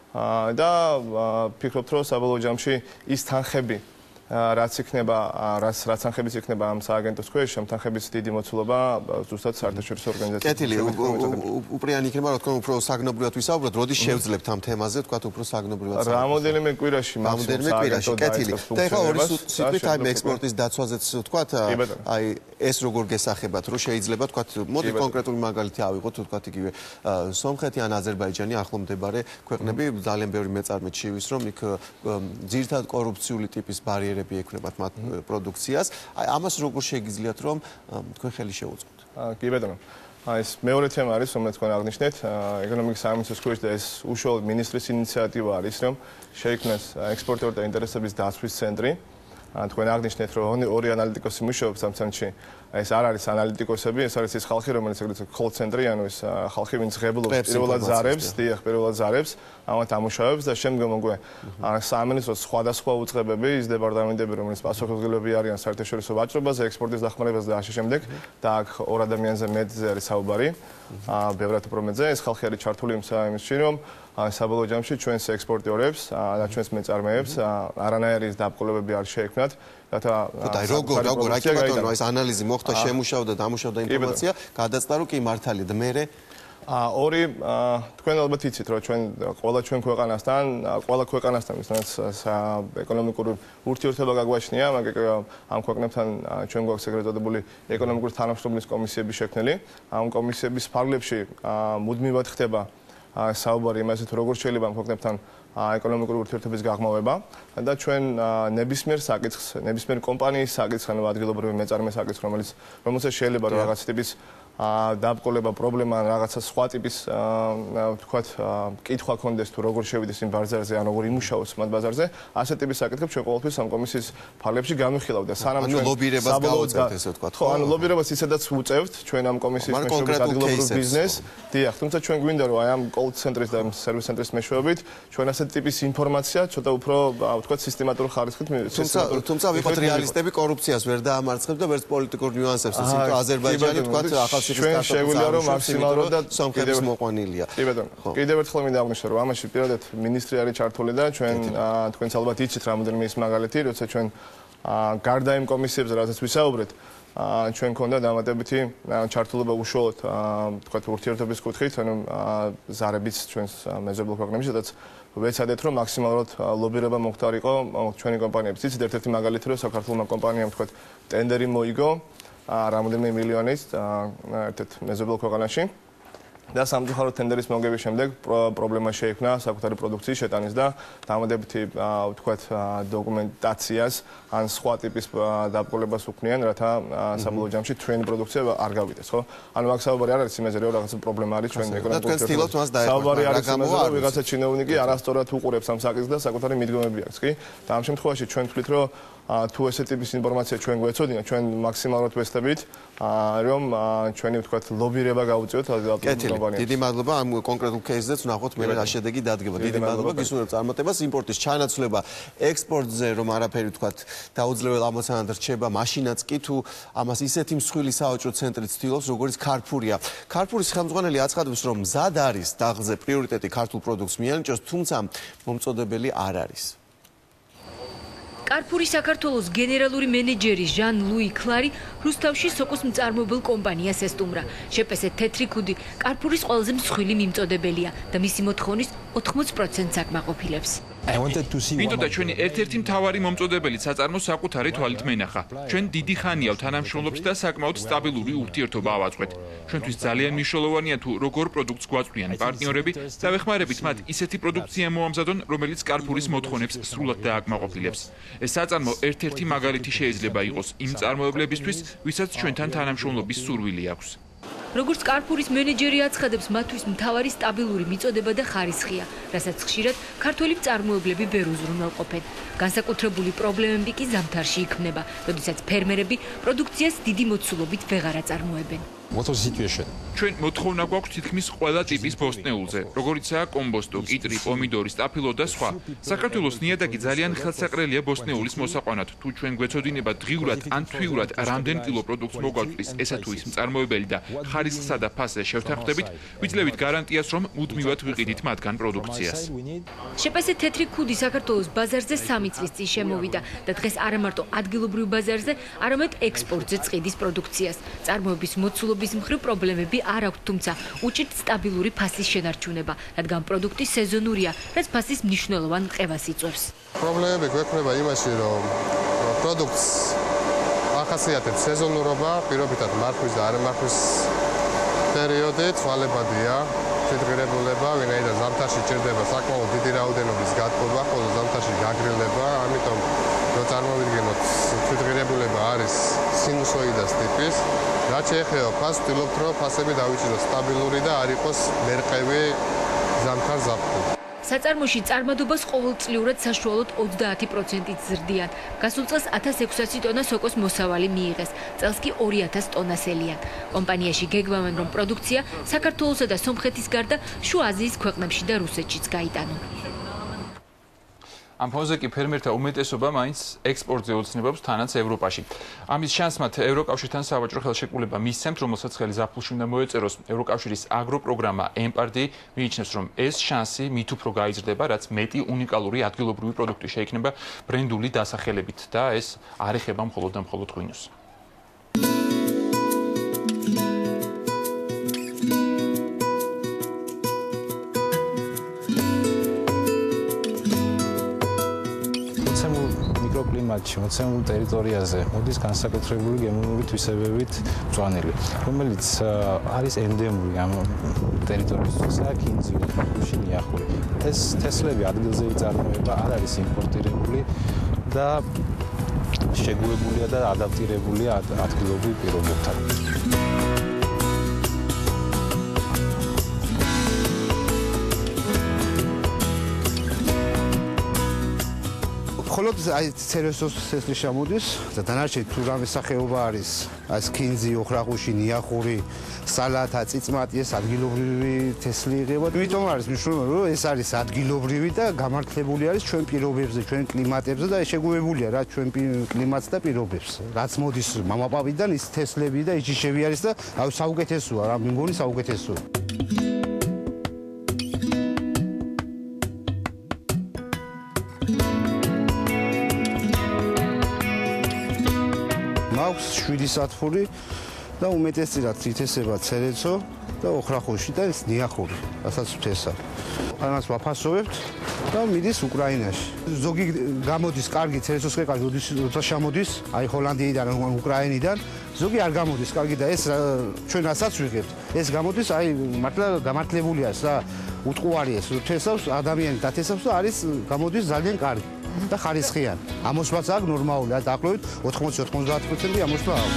და ფიქრობთ, რომ საბოლოო ჯამში ის თანხები რაც იქნება, რაც თანხებიც იქნება ამ სააგენტოს ქვეშ, ამ თანხების დიდი მოცულობა ზუსტად საერთაშორისო ორგანიზაციებში. კეთილი, უპრიანი იქნება, რა თქმა უნდა, უფრო საგნობრივად ვისაუბროთ, როდის შევძლებთ ამ თემაზე, თქვა უფრო საგნობრივად. რამოდენიმე კვირაში, რამოდენიმე კვირაში, კეთილი. და ეხლა ორი სიტყვით აი ექსპორტის დაცვაზეც თქვა, აი ეს როგორ გესახებათ, რომ შეიძლება თქვა, მოდი კონკრეტული მაგალითი ავიღოთ, თქვა იგივე სომხეთი ან აზერბაიჯანი ახლო მდებარე ქვეყნები, ძალიან ბევრი მეწარმე ჩივის, რომ იქ ძირითადად კორუფციული ტიპის ბარიერები ექნებათ მათ პროდუქციას. აი ამას როგორ შეგიძლიათ რომ თქვენ ხელი შეუწყოთ? კი ბატონო. აი ეს მეორე თემა არის, რომელიც თქვენ აღნიშნეთ, ეკონომიკის სამინისტროს ქვეშ და ეს უშუალოდ მინისტრის ინიციატივა არის, რომ შეიქმნას ექსპორტერთა ინტერესების დაცვის ცენტრი. თქვენ აღნიშნეთ, რომ ორი ანალიტიკოსი მუშაობს ამ ცენტრში. ეს არ არის ანალიტიკოსები, ეს არის ის ხალხი, რომელიც ეგრეთ call ცენტრი, ანუ ეს ხალხი, ვინც ღებულობს პირველად ზარებს, დიახ, პირველად ზარებს, ამათ ამუშავებს და შემდგომ უკვე სამინისტროს სხვადასხვა უწყებები, ის დეპარტამენტები, რომელიც პასუხისმგებლები არიან საერთაშორისო ვაჭრობაზე, ექსპორტის დახმარებაზე და ასე შემდეგ, და აქ ორ ადამიანზე მეტზე არის საუბარი, ბევრად უფრო მეტზე, ეს ხალხი არის ჩართული იმაში, რომ საბოლოო ჯამში ჩვენს ექსპორტიორებს და ჩვენს მეწარმეებს არანაირი დაბყოლებები არ შეექმნათ. და როგორ აი კი ბატონო ეს ანალიზი მოხდა, შემუშავდა, დამუშავდა ინფორმაცია, გადაწყდა რომ კი მართალია და მე ორი თქვენ ალბათ იცით რომ ყველა ჩვენ ქვეყანასთან, ყველა ქვეყანასთან ვისაც ეკონომიკური ურთიერთობა გაგვაჩნია, მაგრამ ამ ქვეყნებთან ჩვენ გვაქვს ეგრეთ წოდებული ეკონომიკური თანამშრომლობის კომისიები შექმნილი. ამ კომისიების ფარგლებში მუდმივად ხდება საუბარი იმაზე თუ როგორ შეიძლება ამ ქვეყნებთან ეკონომიკური ურთიერთობის გაღრმავება და ჩვენ ნებისმიერ საკითხს, ნებისმიერ კომპანიის საკითხს, ანუ ადგილობრივი მეწარმეს საკითხს, რომელსაც შეიძლება რაღაც ტიპის დაბყოლება, პრობლემა, რაღაცა სხვა ტიპის ვთქვათ, კითხვა ქონდეს თუ როგორ შევიდეს იმ ბაზარზე, ან როგორ იმუშაოს მათ ბაზარზე, ასეთ ტიპის საკითხებს ჩვენ ყოველთვის ამ კომისიის ფარგლებში განვიხილავთ და სანამ ჩვენ ლობირებას გავუწევთ ესე ვთქვათ. ხო, ანუ ლობირებას ისედაც ვუწევთ ჩვენ ამ კომისიის მეშვეობით ადგილობრივ ბიზნესს. დიახ, თუმცა ჩვენ გვინდა რომ აი ამ call ცენტრის და სერვის ცენტრის მეშვეობით ჩვენ ასეთ ტიპის ინფორმაცია ცოტა უფრო ვთქვათ სისტემატურ ხარისხით თუმცა ვიყოთ რეალისტები, კორუფციას ვერ დაამარცხებთ და ვერც პოლიტიკურ ნიუანსებს, ისე რომ აზერბაიჯანი ვთქვათ ჩვენ შეგვიძლია რომ მაქსიმალურად და სომხეთის მოყვანილია. კი ბატონო. კიდევ ერთხელ მინდა აღნიშნო რომ ამაში პირადად მინისტრი არის ჩართული და ჩვენ თქვენც ალბათ იცით რამოდენიმე ის მაგალითი, როცა ჩვენ გარდა იმ კომისიებზე რასაც ვისაუბრეთ, ჩვენ ქონდა დამატებითი ჩართულობა უშუალოდ ვთქვათ ურთიერთობის კუთხით, ანუ ზარებიც ჩვენს მეზობელ ქვეყნებში, სადაც ვეცადეთ რომ მაქსიმალურად ლობირება მოხდარიყო ჩვენი კომპანიების. იცით ერთ-ერთი მაგალითი რომ საქართველოს კომპანიამ ვთქვათ ტენდერი მოიგო რამოდენიმე მილიონით ერთ-ერთ მეზობელ ქვეყანაში და სამწუხაროდ ტენდერის მოგების შემდეგ პრობლემა შეექმნა საკუთარი პროდუქციის შეტანის და დამატებითი ვთქვათ დოკუმენტაციას ან სხვა ტიპის დაბყოლებას უქმნიან, რათა საბოლოო ჯამში ჩვენი პროდუქცია არ გავიდეს, ხო? ანუ აქ საუბარი არ არის იმაზე, რომ რაღაცა პრობლემა არის ჩვენ ეკონომიკურ ურთიერთობებში. საუბარი არის იმაზე, რომ ვიღაცა ჩინოვნიკი არასწორად უყურებს ამ საკითხს და საკუთარი მიდგომები აქვს, კი? და ამ შემთხვევაში ჩვენ ვთვლით, რომ თუ ესეთი ტიპის ინფორმაცია ჩვენ გვეცოდინა, ჩვენ მაქსიმალურად ვესწრებით, რომ ჩვენი ვთქვათ ლობირება გავუწიოთ ადგილობრივ კომპანიებს. დიდი მადლობა ამ კონკრეტულ кейსზეც ვნახოთ მე რა შედეგი დადგება. დიდი მადლობა გისურვებთ წარმატებას იმპორტის ჩანაცვლება, ექსპორტზე რომ არაფერი ვთქვათ დაუძლებელ ამოცანად რჩება, მაშინაც კი თუ ამას ისეთი მსხვილი საავჭრო ცენტრი ცდილობს, როგორც Carrefour-ია. Carrefour-ის ხელმძღვანელი აცხადებს, რომ მზად არის დაღზე პრიორიტეტი ქართულ პროდუქტს მიანიჭოს, თუმცა მომწოდებელი არ არის. Carrefour-ის საქართველოს გენერალური მენეჯერი ჟან-ლუი კლარი რუსთავში სოკოს მწარმოებელ კომპანიას ესტუმრა. შეპესე თეთრი ქუდი Carrefour-ის ყველაზე მსხვილი მიმწოდებელია და მისი მოთხოვნის 80%-ს აკმაყოფილებს. მინდოდა ჩვენი ერთ-ერთი მთავარი მომწოდებელი საწარმოს საკუთარი თვალით მენახა. ჩვენ დიდი ხანია თანამშრომლობთ და საკმაოდ სტაბილური ურთიერთობა ავაწყვეთ. ჩვენთვის ძალიან მნიშვნელოვანია თუ როგორ პროდუქტს გვაწვდიან პარტნიორები და ვეხმარებით მათ ისეთი პროდუქცია მოამზადონ, რომელიც Carrefour-ის მოთხოვნებს სრულად დააკმაყოფილებს. ეს საწარმო ერთ-ერთი მაგალითი შეიძლება იყოს იმ მწარმოებლებისთვის, ვისაც ჩვენთან თანამშრომლობის სურვილი აქვს. როგორც კარპურის მენეჯერი აცხადებს, მათთვის მთავარი სტაბილური მიწოდება და ხარისხია, რასაც ხშირად ქართველი მწარმოებლები ვერ უზრუნველყოფენ. განსაკუთრებული პრობლემები კი ზამთარში იქმნება, როდესაც ფერმერები პროდუქციას დიდი მოცულობით ვეღარ აწარმოებენ. ჩვენ მოთხოვნა გვაქვს თითქმის ყველა ტიპის ბოსტნეულზე, როგორიცაა კომბოსტო, კიტრი, პომიდორი, სტაფილო და სხვა. საქართველოს ნიადაგი ძალიან ხელსაყრელია ბოსტნეულის მოსაყვანად. თუ ჩვენ გვეცოდინება დღიურად ან თვიურად რამდენ კილო პროდუქტს მოგვაწვის ესა თუ ის მწარმოებელი და ხარისხსა და ფასზე შევთანხმდებით, ვიძლევით გარანტიას, რომ მუდმივად ვიყიდით მათგან პროდუქციას. შეპესე თეთრი ქუდი საქართველოს ბაზარზე 3 წლის წინ შემოვიდა და დღეს არა მარტო ადგილობრივ ბაზარზე, არამედ ექსპორტზე წყიდის პროდუქციას. წარმოების მოცულობის მხრივ პრობლემები არ აქვს, თუმცა უჭირთ სტაბილური ფასის შენარჩუნება, რადგან პროდუქტი სეზონურია, რაც ფასის მნიშვნელოვან ყევას იწვევს. პრობლემები გვექნება იმაში, რომ პროდუქტს ახასიათებს სეზონურობა, პირობითად მართვის და არამართვის პერიოდი ცვალებადია, თვითღირებულება, ვინაიდან ზამთარში ჭირდება საკმაოდ დიდი რაოდენობის გატყობა, ხოლო ზამთარში გაგრილება, ამიტომ რო წარმოვიდგინოთ, თვითღირებულება არის სინუსოიდას ტიპის. რაც შეეხება ფასს, ვთქვით, რომ ფასები დავიჭიროთ სტაბილური და არ იყოს მერყევი ზამთარ-ზაფხულ. საწარმოში წარმადობას ყოველწლიურად საშუალოდ 30%-ით ზრდიან. გასულ წელს 1600 ტონა სოკოს მოსავალი მიიღეს, წელს კი 2000 ტონას ელიან. კომპანიაში გეგმავენ, რომ პროდუქცია საქართველოსა და სომხეთის გარდა შუა აზიის ქვეყნებში და რუსეთშიც გაიტანონ. ამ ფონზე კი ფერმერთა უმეტესობა მაინც ექსპორტზე ოცნებობს თანაც ევროპაში. ამის შანსმად ევროკავშირთან სავაჭრო ხელშეკრულება მისცემთ, რომელსაც ხელი ზაფხულში უნდა მოეწეროს. ევროკავშირის აგროპროგრამა EMPARD მიიჩნევს, რომ ეს შანსი მით უფრო გაიზრდება, რაც მეტი უნიკალური ადგილობრივი პროდუქტი შეიქმნება ბრენდული დასახელებით და ეს არ ეხება მხოლოდ და მხოლოდ ღვინოს. მიკროკლიმატში, მოცემულ ტერიტორიაზე მოდის განსაკუთრებული გენომური თვისებებით მწვანილი, რომელიც არის ენდემური ამ ტერიტორიისთვისა, კინძი, უხრახუში, ნიახური. ეს თესლები ადგილზე იწარმოება, არ არის იმპორტირებული და შეგუებულია და ადაპტირებულია ადგილობრივ პირობებთან. ხოლოდ აი ცერესოს თესლი შემოდის და დანარჩენი თუ რამე სახეობა არის აი სკინზი, ოხრახუში, ნიახური, სალათა, წიწმატი ეს ადგილობრივი თესლი იღება. იმიტომ არის მნიშვნელოვანი რომ ეს არის ადგილობრივი და გამართლებული არის ჩვენ პირობებზე, ჩვენ კლიმატებზე და შეგუებულია რა ჩვენ კლიმატს და პირობებს. რაც მოდის მამაპავიდან ის თესლები და იჭიშები არის და აი საუკეთესოა რა, მგონი საუკეთესოა. აქვს 7 სათფური და უმეტესწილად თითესება ცერეცო და ოხრახუში და ეს ნიახური, რასაც ვთესავ. ამას ვაფასოვებთ და მიდის უკრაინაში. ზოგი გამოდის კარგი ცერეცოს ყეკა, როცა შემოდის, აი ჰოლანდიიდან, უკრაინიდან, ზოგი არ გამოდის კარგი და ეს ჩვენ რასაც ვიღებთ, ეს გამოდის აი მართლა გამართლებულია რა, უტყუარი ეს ვთესავს, ადამიანი დათესავს და არის გამოდის ძალიან კარგი. და ხარისხიან. ამოსვლაც აქვს ნორმალურია, დაახლოებით 80-90% ამოსვლა აქვს.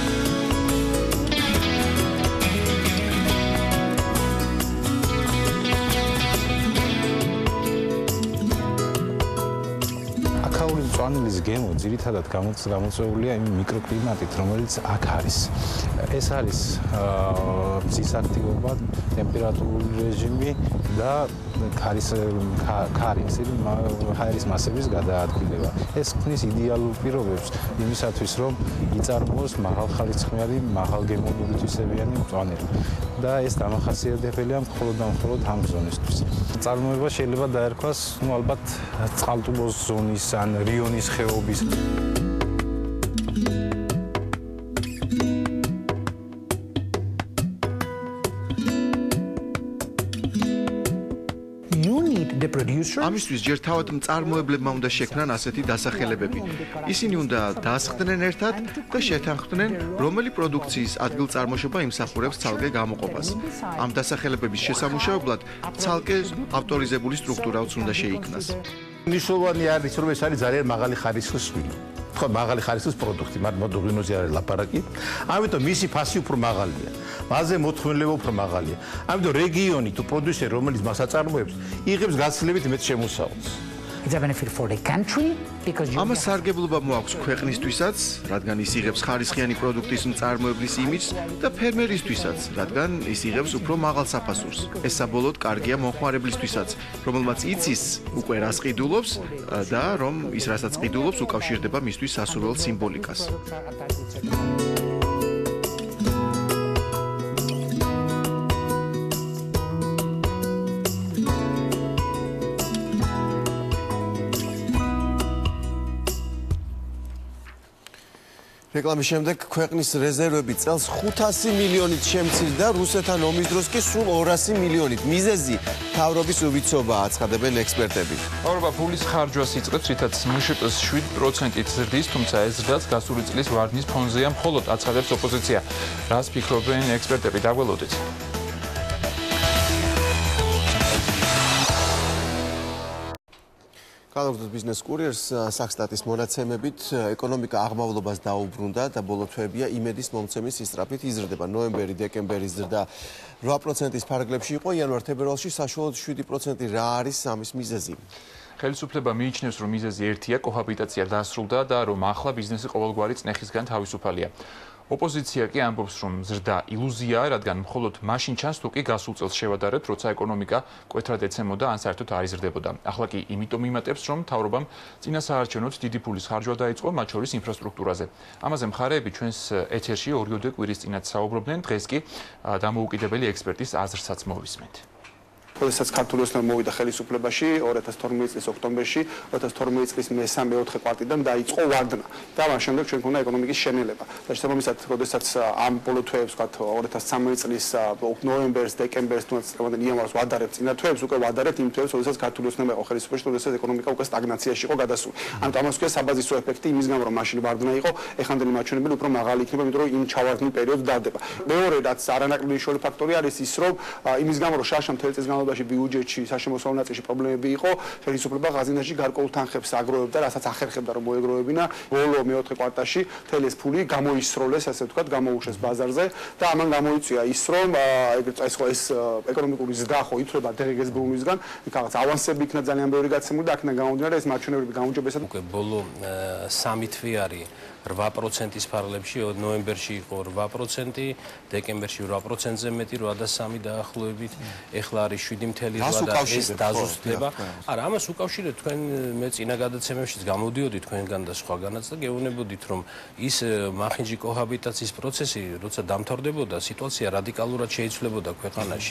აქაური მწვანილის გემო ძირითადად გამოწვეულია იმ მიკროკლიმატით, რომელიც აქ არის. ეს არის მზის აქტივობა, ტემპერატურული რეჟიმი და ჰაერის მასების გადაადგილება. ეს ქმნის იდეალურ პირობებს იმისათვის, რომ იწარმოოს მაღალხარისხიანი, მაღალგემოვნური თვისებიანი მწვანილი. და ეს დამახასიათებელია მხოლოდ და მხოლოდ ამ ზონისთვის. წარმოება შეიძლება დაერქვას, ალბათ წყალტუბოს ზონის ან რიონის ხეობის. ამისთვის ჯერ თავად მწარმოებლებმა უნდა შექმნან ასეთი დასახელებები. ისინი უნდა დაასხდნენ ერთად და შეთანხმდნენ, რომელი პროდუქციის ადგილწარმოშობა იმსახურებს ცალკე გამოყოფას. ამ დასახელებების შესამუშავებლად ცალკე ავტორიზებული სტრუქტურაც უნდა შეიქმნას. მნიშვნელოვანი არის, რომ ეს არის ძალიან მაღალი ხარისხის ღვინო. თქვა მაღალი ხარისხის პროდუქტი, მაგრამ მოდუღინოზე არის ლაპარაკი. ამიტომ მისი ფასი უფრო მაღალია. მასზე მოთხოვნილება უფრო მაღალია. ამიტომ რეგიონი თუ პროდიუსერი, რომელიც მას აწარმოებს, იღებს გაცილებით მეტ შემოსავალს. ამას სარგებლობა მოაქვს ქვეყნისთვისაც, რადგან ის იღებს ხარისხიანი პროდუქტის მწარმოებლის იმიჯს და ფერმერისთვისაც, რადგან ის იღებს უფრო მაღალ საფასურს. ეს საბოლოოდ კარგია მომხმარებლისთვისაც, რომელმაც იცის უკვე რას ყიდულობს და რომ ის რასაც ყიდულობს უკავშირდება მისთვის სასურველ სიმბოლიკას. რეკლამის შემდეგ ქვეყნის რეზერვები წელს 500 მილიონით შემცირდა, რუსეთთან ომის დროს კი სულ 200 მილიონით. მიზეზი მთავრობის უვიცობაა, აცხადებენ ექსპერტები. მთავრობა ფულის ხარჯვას იწყებს, რითაც მშპ-ს 7%-ით ზრდის, თუმცა ეს ზრდაც გასული წლის ვარდნის ფონზეა, მხოლოდ აცხადებს ოპოზიცია. რას ფიქრობენ ექსპერტები? დაგველოდეთ. განაგრძობს ბიზნეს კურიერს საქსტატის მონაცემებით ეკონომიკა აღმავლობას დაუბრუნდა და ბოლო თვეებია იმედის მომცემის ისწრაფით იზრდება. ნოემბერი-დეკემბერი ზრდა 8%-ის ფარგლებში იყო, იანვარ-თებერვალში საშუალოდ 7%. რა არის ამის მიზეზი? ხელისუფლება მიიჩნევს, რომ მიზეზი ერთია, კოჰაბიტაცია დასრულდა და რომ ახლა ბიზნესი ყოველგვარი წნეხისგან თავისუფალია. ოპოზიცია კი ამბობს, რომ ზრდა ილუზიაა, რადგან მხოლოდ მაშინ ჩანს, თუ კი გასულ წელს შევადარებთ, როცა ეკონომიკა მკვეთრად ეცემოდა ან საერთოდ არ იზრდებოდა. ახლა კი იმიტომ იმატებს, რომ მთავრობამ წინასაარჩევნოდ დიდი ფულის ხარჯვა დაიწყო, მათ შორის ინფრასტრუქტურაზე. ამაზე მხარეები ჩვენს ეთერში 2 კვირის წინათ საუბრობდნენ, დღეს კი დამოუკიდებელი ექსპერტის აზრსაც მოვისმენთ. როდესაც ქართული ოცნება მოვიდა ხელისუფლებაში 2012 წლის ოქტომბერში, 2012 წლის მე-3-4 კვარტალიდან დაიწყო ვარდნა და ამ შემდეგ ჩვენ გვქონდა ეკონომიკის შენელება. და შესაბამისად, როდესაც ამ ბოლო თვეებს, ვთქვათ, 2013 წლის ნოემბერს, დეკემბერს, თუნდაც იანვარს ვადარებთ წინა თვეებს, უკვე ვადარებთ იმ თვეებს, როდესაც ქართული ოცნება იყო ხელისუფლებაში, როდესაც ეკონომიკა უკვე სტაგნაციაში იყო გადასული. ამიტომ ამას ქვია საბაზისო ეფექტი იმის გამო, რომ მაშინ ვარდნა იყო, ეხანდელი მაჩვენებელი უფრო მაღალი იქნება, იმიტომ რომ იმ ჩავარდნილ პერიოდს დადება. მეორე რაც არანაკლები მნიშვნელოვანი ფაქტორი არის ის, რომ იმის გამო, რომ შაშა მთელი წლის ბიუჯეტში საშემოსავლო ნაწილში პრობლემები იყო, ხელისუფლება ღაზინაში გარკვეულ თანხებს აგროვებდა, რასაც ახერხებდა რომ მოეგროვებინა. ბოლო მე-4 კვარტალში მთელი ეს ფული გამოისროლეს, ასე ვთქვათ, გამოუშვეს ბაზარზე და ამან გამოიწვია ის, რომ ეს ეკონომიკური ზრდა ხო ითვლება დღეგეს ბრუნვისგან, რაღაც ავანსები იქნა ძალიან ბევრი გაცემული და აქედან გამომდინარე ეს მაჩვენებლები გაუმჯობესად უკვე ბოლო 3 თვე არის 8%-ის ფარგლებში, ნოემბერში იყო 8%, დეკემბერში 8%-ზე მეტი, 8.3 დაახლოებით, ეხლა არის 7.8 და ეს დაზუსტდება. არა, ამას უკავშირეთ თქვენ მე წინა გადაცემებშიც გამოდიოდი თქვენგან და სხვაგანაც და გეუბნებოდით, რომ ის მახინჯი კოჰაბიტაციის პროცესი, როცა დამთავრდებოდა, სიტუაცია რადიკალურად შეიცვლებოდა ქვეყანაში.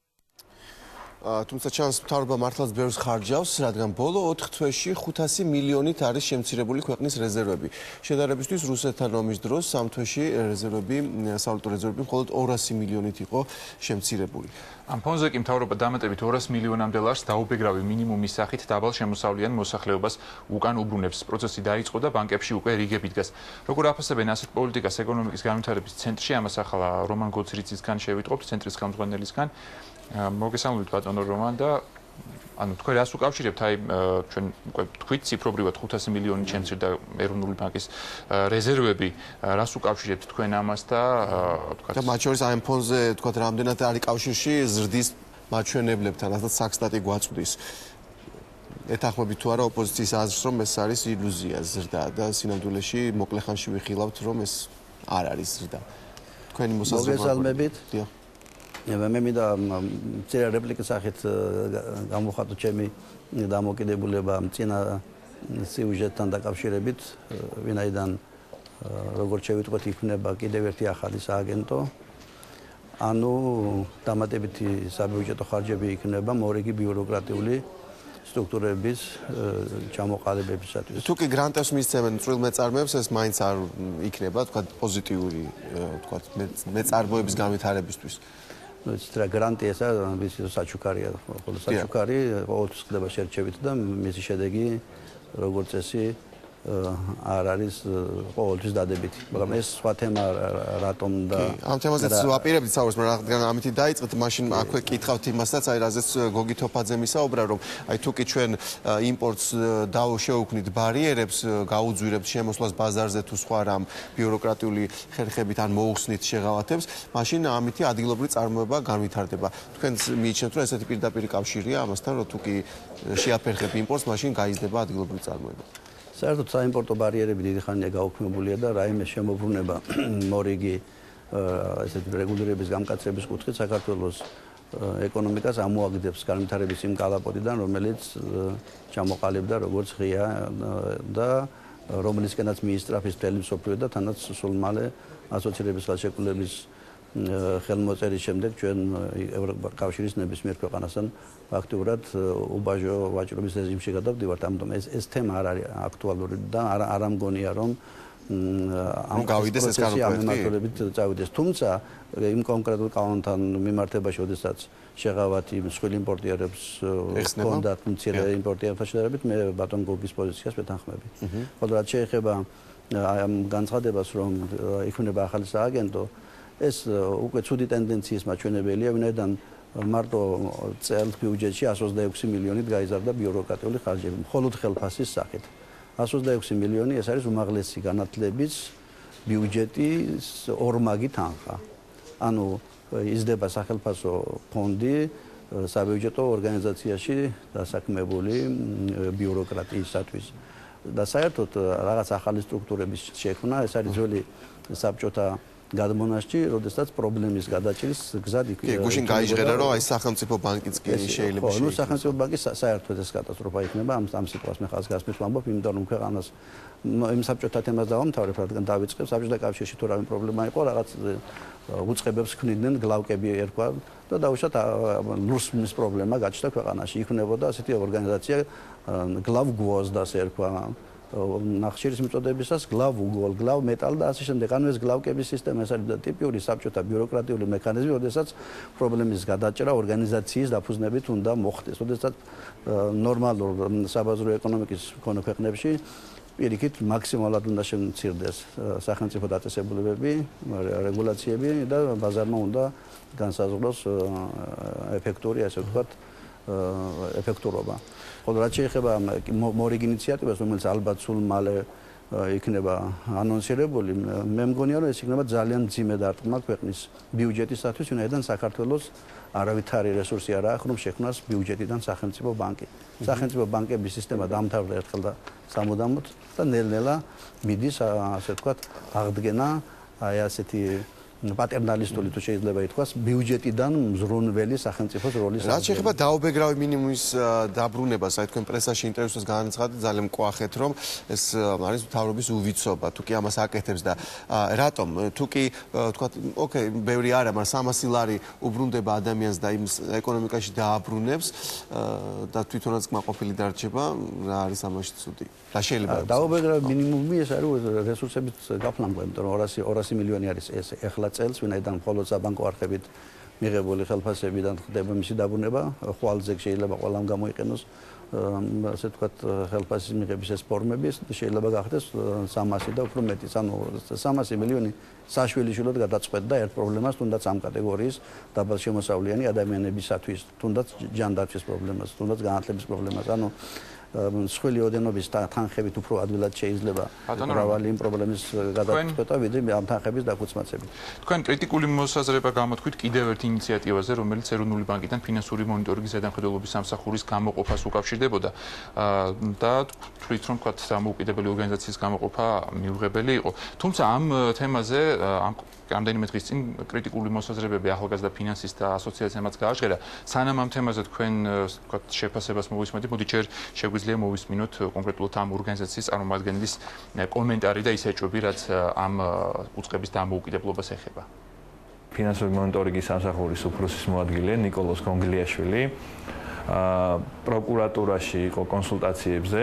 თუმცა ჩანს მთავრობა მართლაც ბევრს ხარჯავს, რადგან ბოლო 4 თვეში 500 მილიონით არის შემცირებული ქვეყნის რეზერვები. შედარებისთვის რუსეთთან ომის დროს სამ თვეში რეზერვები, სავალუტო რეზერვები მხოლოდ 200 მილიონით იყო შემცირებული. ამ ფონზე კი მთავრობა დამატებით 200 მილიონამდე ლარს დაუბეგრავი მინიმუმის სახით დაბალ შემოსავლიან მოსახლეობას უკან უბრუნებს. პროცესი დაიწყო და ბანკებში უკვე რიგები დგას. როგორ აფასებენ ასეთ პოლიტიკას ეკონომიკის განვითარების ცენტრში, ამას ახლა რომან გოცრიცისგან შევიტყობთ, ცენტრის ხელმძღვანელისგან. მოგესალმებით ბატონო რომან და ანუ თქვენ რას უკავშირებთ აი ჩვენ უკვე თქვით ციფრობრივად 500 მილიონი შემცირდა ეროვნული ბანკის რეზერვები რას უკავშირებთ თქვენ ამას და თქვა და მათ შორის აი ამ ფონზე თქვა რამდენად არის კავშირში ზრდის მაჩვენებლებთან რასაც საქსტატი გვაწვდის ეთანხმებით თუ არა ოპოზიციის აზრს რომ ეს არის ილუზია ზრდა და სინამდვილეში მოკლე ხანში ვიხილავთ რომ ეს არ არის ზრდა თქვენი მოსაზრება მოგესალმებით მე მინდა მცირე რეპლიკის სახით გამოვხატო ჩემი დამოკიდებულება წინა სიუჟეტთან დაკავშირებით, ვინაიდან როგორც შევიტყვეთ, იქნება კიდევ ერთი ახალი სააგენტო. ანუ დამატებითი საბიუჯეტო ხარჯები იქნება მორიგი ბიუროკრატიული სტრუქტურების ჩამოყალიბებისათვის. თუ კი გრანტებს მისცემენ წვრილ მეწარმეებს, ეს მაინც არ იქნება, თქვა პოზიტიური, თქვა მეწარმოების განვითარებისთვის. ну это гранты ესა ვიცი საჩუქარია ხოლო საჩუქარი ყოველთვის ხდება შერჩევით და მისი შედეგი როგორც წესი არ არის ყოველთვის დადებითი. მაგრამ ეს სხვა თემა რატომ და ამ თემაზეც ვაპირებდით საუბარს, მაგრამ რადგან ამითი დაიწყეთ, მაშინ აქვე კითხავთ იმასაც, აი რაზეც გოგი თოფაძე მისაუბრა, რომ აი თუ კი ჩვენ იმპორტს შევუქმნით ბარიერებს, გაუძვირებთ შემოსვლას ბაზარზე თუ სხვა რამ ბიუროკრატიული ხერხებით ან მოუხსნით შეღავათებს, მაშინ ამითი ადგილობრივი წარმოება განვითარდება. თქვენს მიიჩნევთ, რომ ესეთი პირდაპირი კავშირია ამასთან, რომ თუ კი შეაფერხებ იმპორტს, მაშინ გაიზრდება ადგილობრივი წარმოება. საერთოდ საიმპორტო ბარიერები დიდი ხანია გაუქმებულია და რაიმე შემოbrunება მორიგი ესეთი რეგულირების გამკაცრების კუთხით საქართველოს ეკონომიკას ამოაგდებს განვითარების იმ კალაპოტიდან, რომელიც ჩამოყალიბდა როგორც ღია და რომლისკენაც მიისწრაფის მთელი მსოფლიო და თანაც სულ მალე ასოცირების ხელშეკრულების ხელმოწერის შემდეგ ჩვენ ევროკავშირის ნებისმიერ ქვეყანასთან ფაქტიურად უბაჟო ვაჭრობის რეჟიმში გადავდივართ, ამიტომ ეს თემა არ არის აქტუალური და არ ამგონია რომ ამ გავიდეს ეს განმარტებით წავიდეს. თუმცა იმ კონკრეტულ კანონთან მიმართებაში, როდესაც შეღავათი მსხვილ იმპორტიერებს ჰქონდათ მცირე იმპორტიერებთან შედარებით, მე ბატონ გოგის პოზიციას ვეთანხმები. ხოლო რაც შეეხება ამ განცხადებას, რომ იქნება ახალი სააგენტო, ეს უკვე ცუდი ტენდენციის მაჩვენებელია, ვინაიდან მარტო წელს ბიუჯეტში 126 მილიონით გაიზარდა ბიუროკრატიული ხარჯები, მხოლოდ ხელფასის სახით. 126 მილიონი ეს არის უმაღლესი განათლების ბიუჯეტის ორმაგი თანხა. ანუ იზრდება სახელმწიფო ფონდი საბიუჯეტო ორგანიზაციაში დასაქმებული ბიუროკრატიისათვის. და საერთოდ რაღაც ახალი სტრუქტურების შექმნა, ეს არის ძველი საბჭოთა გადმონაშთი, როდესაც პრობლემის გადაჭრის გზად იქნება. კი, გუშინ გაიჟღერა, რომ აი სახელმწიფო ბანკიც კი შეიძლება ხო, ნუ სახელმწიფო ბანკი საერთოდ ეს კატასტროფა იქნება ამ სიტყვას მე ხალხს გასმის ვამბობ, იმიტომ რომ ქვეყანას იმ საბჭოთა თემას დავამთავრებ, რადგან დავიწყებ საბჭოთა კავშირში თუ რა პრობლემა იყო, რაღაც უწყებებს ქნიდნენ, გლავკები ერქვა და დაუშვათ ლურსმის პრობლემა გაჩნდა ქვეყანაში. იქნებოდა ასეთი ორგანიზაცია გლავგვოздას ერქვა ნახშირის მიწოდებისას გლავუგოლ, გლავმეტალ და ასე შემდეგ. ანუ ეს გლავკების სისტემა ეს არის ტიპიური საბჭოთა ბიუროკრატიული მექანიზმი, როდესაც პრობლემის გადაჭრა ორგანიზაციის დაფუძნებით უნდა მოხდეს. როდესაც ნორმალურ საბაზრო ეკონომიკის მქონე ქვეყნებში პირიქით მაქსიმალურად უნდა შემცირდეს სახელმწიფო დაწესებულებები, რეგულაციები და ბაზარმა უნდა განსაზღვროს ეფექტური, ასე ვთქვათ, ეფექტურობა. ხოლო რაც შეეხება მორიგ ინიციატივას, რომელიც ალბათ სულ მალე იქნება ანონსირებული, მე მგონია, რომ ეს იქნება ძალიან მძიმე დარტყმა ქვეყნის ბიუჯეტისათვის, ვინაიდან საქართველოს არავითარი რესურსი არ აქვს, რომ შექმნას ბიუჯეტიდან სახელმწიფო ბანკი. სახელმწიფო ბანკების სისტემა დამთავრდა ერთხელ და სამუდამოდ და ნელ-ნელა მიდის, ასე ვთქვათ, აღდგენა აი ასეთი პატერნალისტული თუ შეიძლება ითქვას ბიუჯეტიდან მზრუნველი სახელმწიფოს როლის. რაც შეეხება დაობეგრავი მინიმუმის დაბრუნებას, აი თქვენ პრესაში ინტერვიუს განაცხადეთ, ძალიან მკვახეთ, რომ ეს არის მთავრობის უვიცობა, თუ კი ამას აკეთებს და რატომ, თუ კი ვთქვათ, ოკეი, ბევრი არა, მაგრამ 300 ლარი უბრუნდება ადამიანს და იმ ეკონომიკაში დააბრუნებს და თვითონაც კმაყოფილი დარჩება, რა არის ამაში ცუდი? რა შეიძლება? დაობეგრავი მინიმუმი ეს არის რესურსებით გაფლანგვა, იმიტომ რომ 200 მილიონი არის ეს ეხლა წელს, ვინაიდან მხოლოდ საბანკო არხებით მიღებული ხელფასებიდან ხდება მისი დაბრუნება, ხვალზე შეიძლება ყველამ გამოიყენოს ასე ვთქვათ ხელფასის მიღების ეს ფორმები, შეიძლება გახდეს 300 და უფრო მეტიც, ანუ 300 მილიონი საშვილიშვილოდ გადაწყვეტდა ერთ პრობლემას, თუნდაც ამ კატეგორიის დაბალშემოსავლიანი ადამიანებისათვის, თუნდაც ჯანდაცვის პრობლემას, თუნდაც განათლების პრობლემას, ანუ მსხვილი ოდენობის თანხებით უფრო ადვილად შეიძლება მრავალი იმ პრობლემის გადაწყვეტა, ვიდრე ამ თანხების დაქუცმაცებით. თქვენ კრიტიკული მოსაზრება გამოთქვით კიდევ ერთ ინიციატივაზე, რომელიც ეროვნული ბანკიდან ფინანსური მონიტორინგის ზედამხედველობის სამსახურის გამოყოფას უკავშირდებოდა და თვლით, რომ თქვათ დამოუკიდებელი ორგანიზაციის გამოყოფა მიუღებელი იყო. თუმცა ამ თემაზე ამ რამდენიმე დღის წინ კრიტიკული მოსაზრებები ახალგაზრდა ფინანსისტთა ასოციაციამაც გააჟღერა. სანამ ამ თემაზე თქვენ თქვათ შეფასებას მოვისმენთ, მოდი ჯერ შეგვიძლია მოვისმინოთ კონკრეტულად ამ ორგანიზაციის წარმომადგენლის კომენტარი და ის ეჭვები, რაც ამ უწყების დამოუკიდებლობას ეხება. ფინანსური მონიტორინგის სამსახურის უფროსის მოადგილე ნიკოლოზ გონგლიაშვილი პროკურატურაში იყო კონსულტაციებზე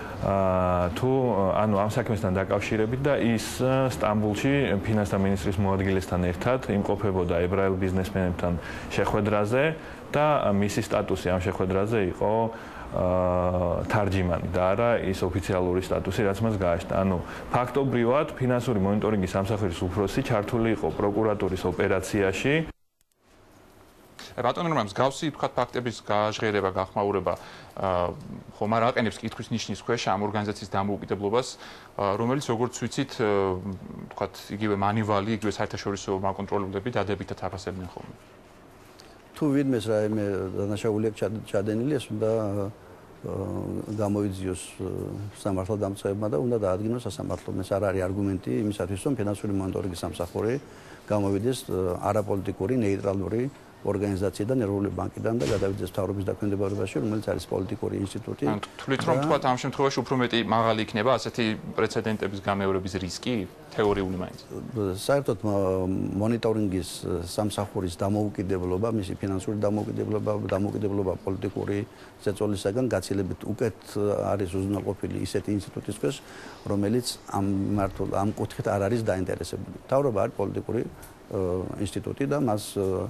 თუ ანუ ამ საქმესთან დაკავშირებით და ის სტამბულში ფინანსთა მინისტრის მოადგილესთან ერთად იმყოფებოდა ებრაელ ბიზნესმენებთან შეხვედრაზე და მისი სტატუსი ამ შეხვედრაზე იყო თარჯიმანი და არა ის ოფიციალური სტატუსი, რაც მას გააჩნდა. ანუ ფაქტობრივად ფინანსური მონიტორინგის სამსახურის უფროსი ჩართული იყო პროკურატურის ოპერაციაში. ბატონო რომ მსგავსი თქვათ ფაქტების გააჟღერება, გახმაურება ხომ არ აყენებს კითხვის ნიშნის ქვეშ ამ ორგანიზაციის დამოუკიდებლობას, რომელიც როგორც ვიცით, თქვათ იგივე მანივალი, იგივე საერთაშორისო მაკონტროლებლები დადებითად აფასებდნენ ხოლმე. თუ ვინმეს რაიმე დანაშაული აქვს ჩადენილი, ეს უნდა გამოიძიოს სამართალდამცავებმა და უნდა დაადგინოს სასამართლომ. ეს არ არის არგუმენტი იმისათვის, რომ ფინანსური მონიტორინგის სამსახური გამოვიდეს არაპოლიტიკური, ნეიტრალური ორგანიზაციიდან, ეროვნული ბანკიდან და გადავიდეს მთავრობის დაქვემდებარებაში, რომელიც არის პოლიტიკური ინსტიტუტი. თვლით რომ თქვათ ამ შემთხვევაში უფრო მეტი მაღალი იქნება ასეთი პრეცედენტების გამეორების რისკი, თეორიული მაინც. საერთოდ მონიტორინგის სამსახურის დამოუკიდებლობა, მისი ფინანსური დამოუკიდებლობა პოლიტიკური ზეწოლისაგან გაცილებით უკეთ არის უზრუნველყოფილი ისეთი ინსტიტუტის ქვეშ, რომელიც ამ კუთხით არ არის დაინტერესებული. მთავრობა არის პოლიტიკური ინსტიტუტი და მას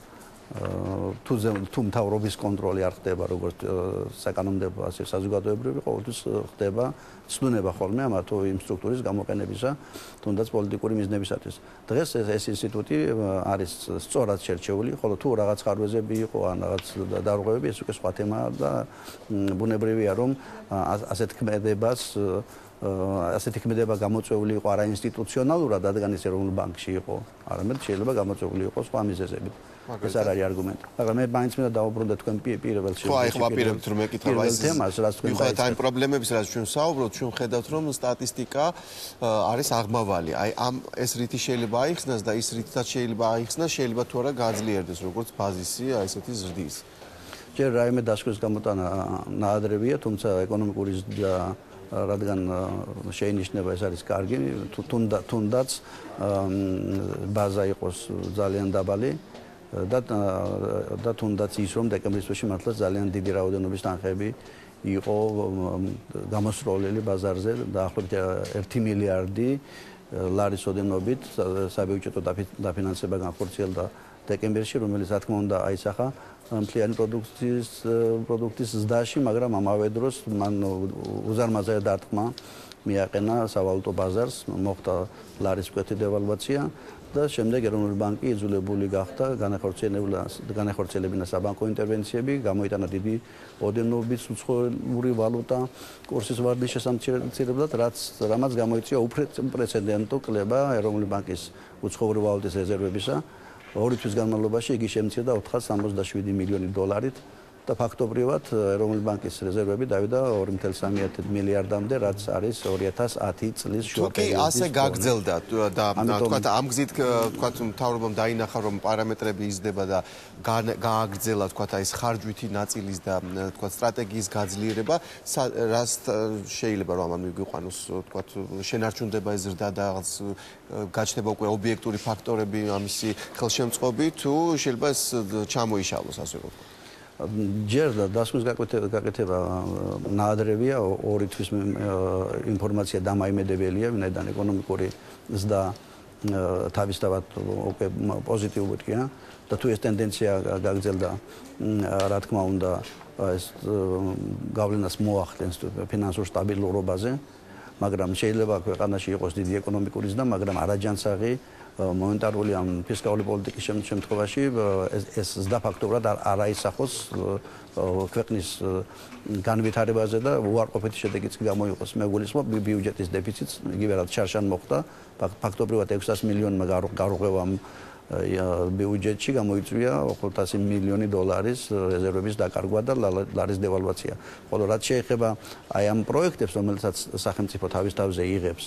თუ მთავრობის კონტროლი არ ხდება როგორც საკანონმდებლო ასე საზოგადოებრივი, ყოველთვის ხდება ცდუნება ხოლმე ამა თუ იმ სტრუქტურის გამოყენებისა, თუნდაც პოლიტიკური მიზნებისათვის. დღეს ეს ინსტიტუტი არის სწორად შერჩეული, ხოლო თუ რაღაც ხარვეზები იყო ან რაღაც დარღვევები, ეს უკვე სხვა თემაა და ბუნებრივია რომ ასეთ ქმედება გამოწვეული იყო არა ინსტიტუციონალურად, რადგან ის ეროვნულ ბანკში იყო, არამედ შეიძლება გამოწვეული იყო სხვა მიზეზებით. ეს არ არის არგუმენტი. მაგრამ მე მაინც მინდა დავუბრუნდე თქვენ პირველ ხო, აი ხო ვაპირებთ რომ ეკითხება ეს თემას, რაც თქვენ მიუხედავად ამ პრობლემების, რაც ჩვენ საუბრობთ, ჩვენ ხედავთ რომ სტატისტიკა არის აღმავალი. აი ამ ეს რითი შეიძლება აიხსნას და ის რითაც შეიძლება აიხსნას, შეიძლება თუ არა გააძლიერდეს როგორც ბაზისი აი ესეთი ზრდის. ჯერ რაიმე დასკვნის გამოტანა ნაადრევია, თუმცა ეკონომიკური ზრდა რადგან შეინიშნება ეს არის კარგი, თუნდაც ბაზა იყოს ძალიან დაბალი და თუნდაც ის რომ დეკემბრის თვეში მართლაც ძალიან დიდი რაოდენობის თანხები იყო გამოსროლილი ბაზარზე დაახლოებით 1 მილიარდი ლარის ოდენობით საბიუჯეტო დაფინანსება განხორციელდა დეკემბერში, რომელიც რა თქმა უნდა აისახა მთლიანი პროდუქტის ზრდაში, მაგრამ ამავე დროს მან უზარმაზარი დარტყმა მიაყენა სავალუტო ბაზარს, მოხდა ლარის მკვეთი დევალვაცია და შემდეგ ეროვნული ბანკი იძულებული გახდა განახორციელებინა საბანკო ინტერვენციები, გამოიტანა დიდი ოდენობით უცხოური ვალუტა კურსის ვარდის შესამცირებლად, რამაც გამოიწვია უპრეცედენტო კლება ეროვნული ბანკის უცხოური ვალუტის რეზერვებისა. 2 თვის განმავლობაში იგი შემცირდა 467 მილიონი დოლარით და ფაქტობრივად ეროვნული ბანკის რეზერვები დავიდა 2.3 მილიარდამდე, რაც არის 2010 წლის შუა პერიოდის. თუ კი ასე გაგრძელდა და თქვათ ამ გზით თქვათ მთავრობამ დაინახა რომ პარამეტრები იზრდება და გააგრძელა თქვათ აი ეს ხარჯვითი ნაწილის და თქვათ სტრატეგიის გაძლიერება, რას შეიძლება რომ ამან მიგვიყვანოს თქვათ შენარჩუნდება ეს ზრდა და გაჩნდება უკვე ობიექტური ფაქტორები ამისი ხელშემწყობი თუ შეიძლება ეს ჩამოიშალოს ასე ვთქვათ. ჯერ და დასკვნის გაკეთება ნაადრევია, 2 თვის ინფორმაცია დამაიმედებელია, ვინაიდან ეკონომიკური ზრდა თავისთავად უკვე პოზიტიურია და თუ ეს ტენდენცია გაგრძელდა, რა თქმა უნდა, ეს გავლენას მოახდენს ფინანსურ სტაბილურობაზე, მაგრამ შეიძლება ქვეყანაში იყოს დიდი ეკონომიკური ზრდა, მაგრამ არაჯანსაღი მონეტარული ან ფისკალური პოლიტიკის შემთხვევაში ეს ზრდა ფაქტობრივად არ აისახოს ქვეყნის განვითარებაზე და უარყოფითი შედეგიც გამოიყოს. მე გულისხმობ ბიუჯეტის დეფიციტს, იგივე რაც ჩარშან მოხდა, ფაქტობრივად 600 მილიონმა გარღვევამ ბიუჯეტში გამოიწვია 500 მილიონი დოლარის რეზერვების დაკარგვა და ლარის დევალვაცია. ხოლო რაც შეეხება აი ამ პროექტებს, რომელსაც სახელმწიფო თავის თავზე იღებს,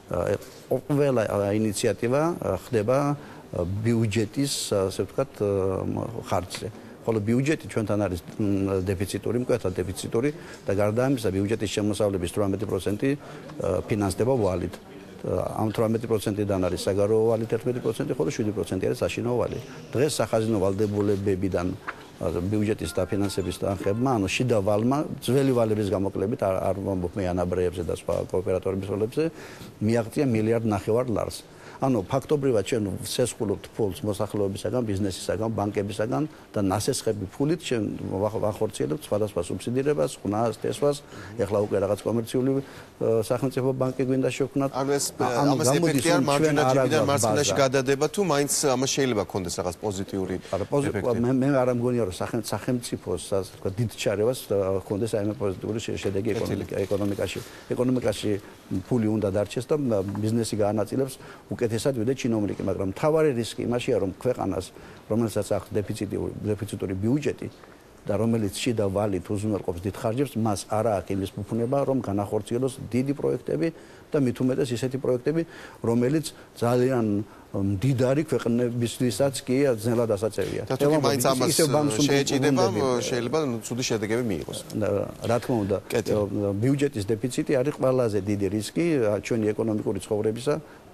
ყველა ინიციატივა ხდება ბიუჯეტის, ასე ვთქვათ, ხარჯზე. ხოლო ბიუჯეტი ჩვენთან არის დეფიციტური, მკვეთრად დეფიციტური და გარდა ამისა ბიუჯეტის შემოსავლების 18% ფინანსდება ვალით. ამ 18%-დან არის საგარეო ვალით 11%, ხოლო 7% არის საშინაო ვალი. დღეს სახაზინო ვალდებულებებიდან ბიუჯეტის დაფინანსების თანხებმა, ანუ შიდა ვალმა, ძველი ვალების გამოკლებით არ ვამბობ მე ანაბრეებზე და სხვა კოოპერატორების როლებზე, მიაღწია 1.5 მილიარდ ლარს. ანუ ფაქტობრივად ჩვენ ვსესხულობთ ფულს მოსახლეობისაგან, ბიზნესისაგან, ბანკებისაგან და ნასესხები ფულით ჩვენ ვახორციელებთ სხვადასხვა სუბსიდირებას, ხუნას, თესვას, ეხლა უკვე რაღაც კომერციული სახელმწიფო ბანკი გვინდა შევქმნათ. ანუ ეს ამას ეფექტი არ მარჯვენა ჯიბიდან მარცხნაში გადადება თუ მაინც ამას შეიძლება ქონდეს რაღაც პოზიტიური ეფექტი. მე არ მგონია რომ სახელმწიფოს ასე თქვა დიდ ჩარევას ქონდეს აი ამ პოზიტიური შედეგი ეკონომიკაში. ეკონომიკაში ფული უნდა დარჩეს და ბიზნესი გაანაწილებს უკეთესად ვიდრე ჩინოვნიკი, მაგრამ მთავარი რისკი იმაშია რომ ქვეყანას, რომელსაც აქვს დეფიციტური ბიუჯეტი და რომელიც შიდა ვალით უზრუნველყოფს დიდ ხარჯებს, მას არ აქვს იმის ფუფუნება, რომ განახორციელოს დიდი პროექტები და მით უმეტეს ისეთი პროექტები, რომელიც ძალიან მდიდარი ქვეყნებისთვისაც კი ძნელად ასაწევია. და თუ მაინც ამას შეეჭიდება, შეიძლება ცუდი შედეგები მიიღოს. რა თქმა უნდა, ბიუჯეტის დეფიციტი არის ყველაზე დიდი რისკი ჩვენი ეკონომიკური ცხოვრებისა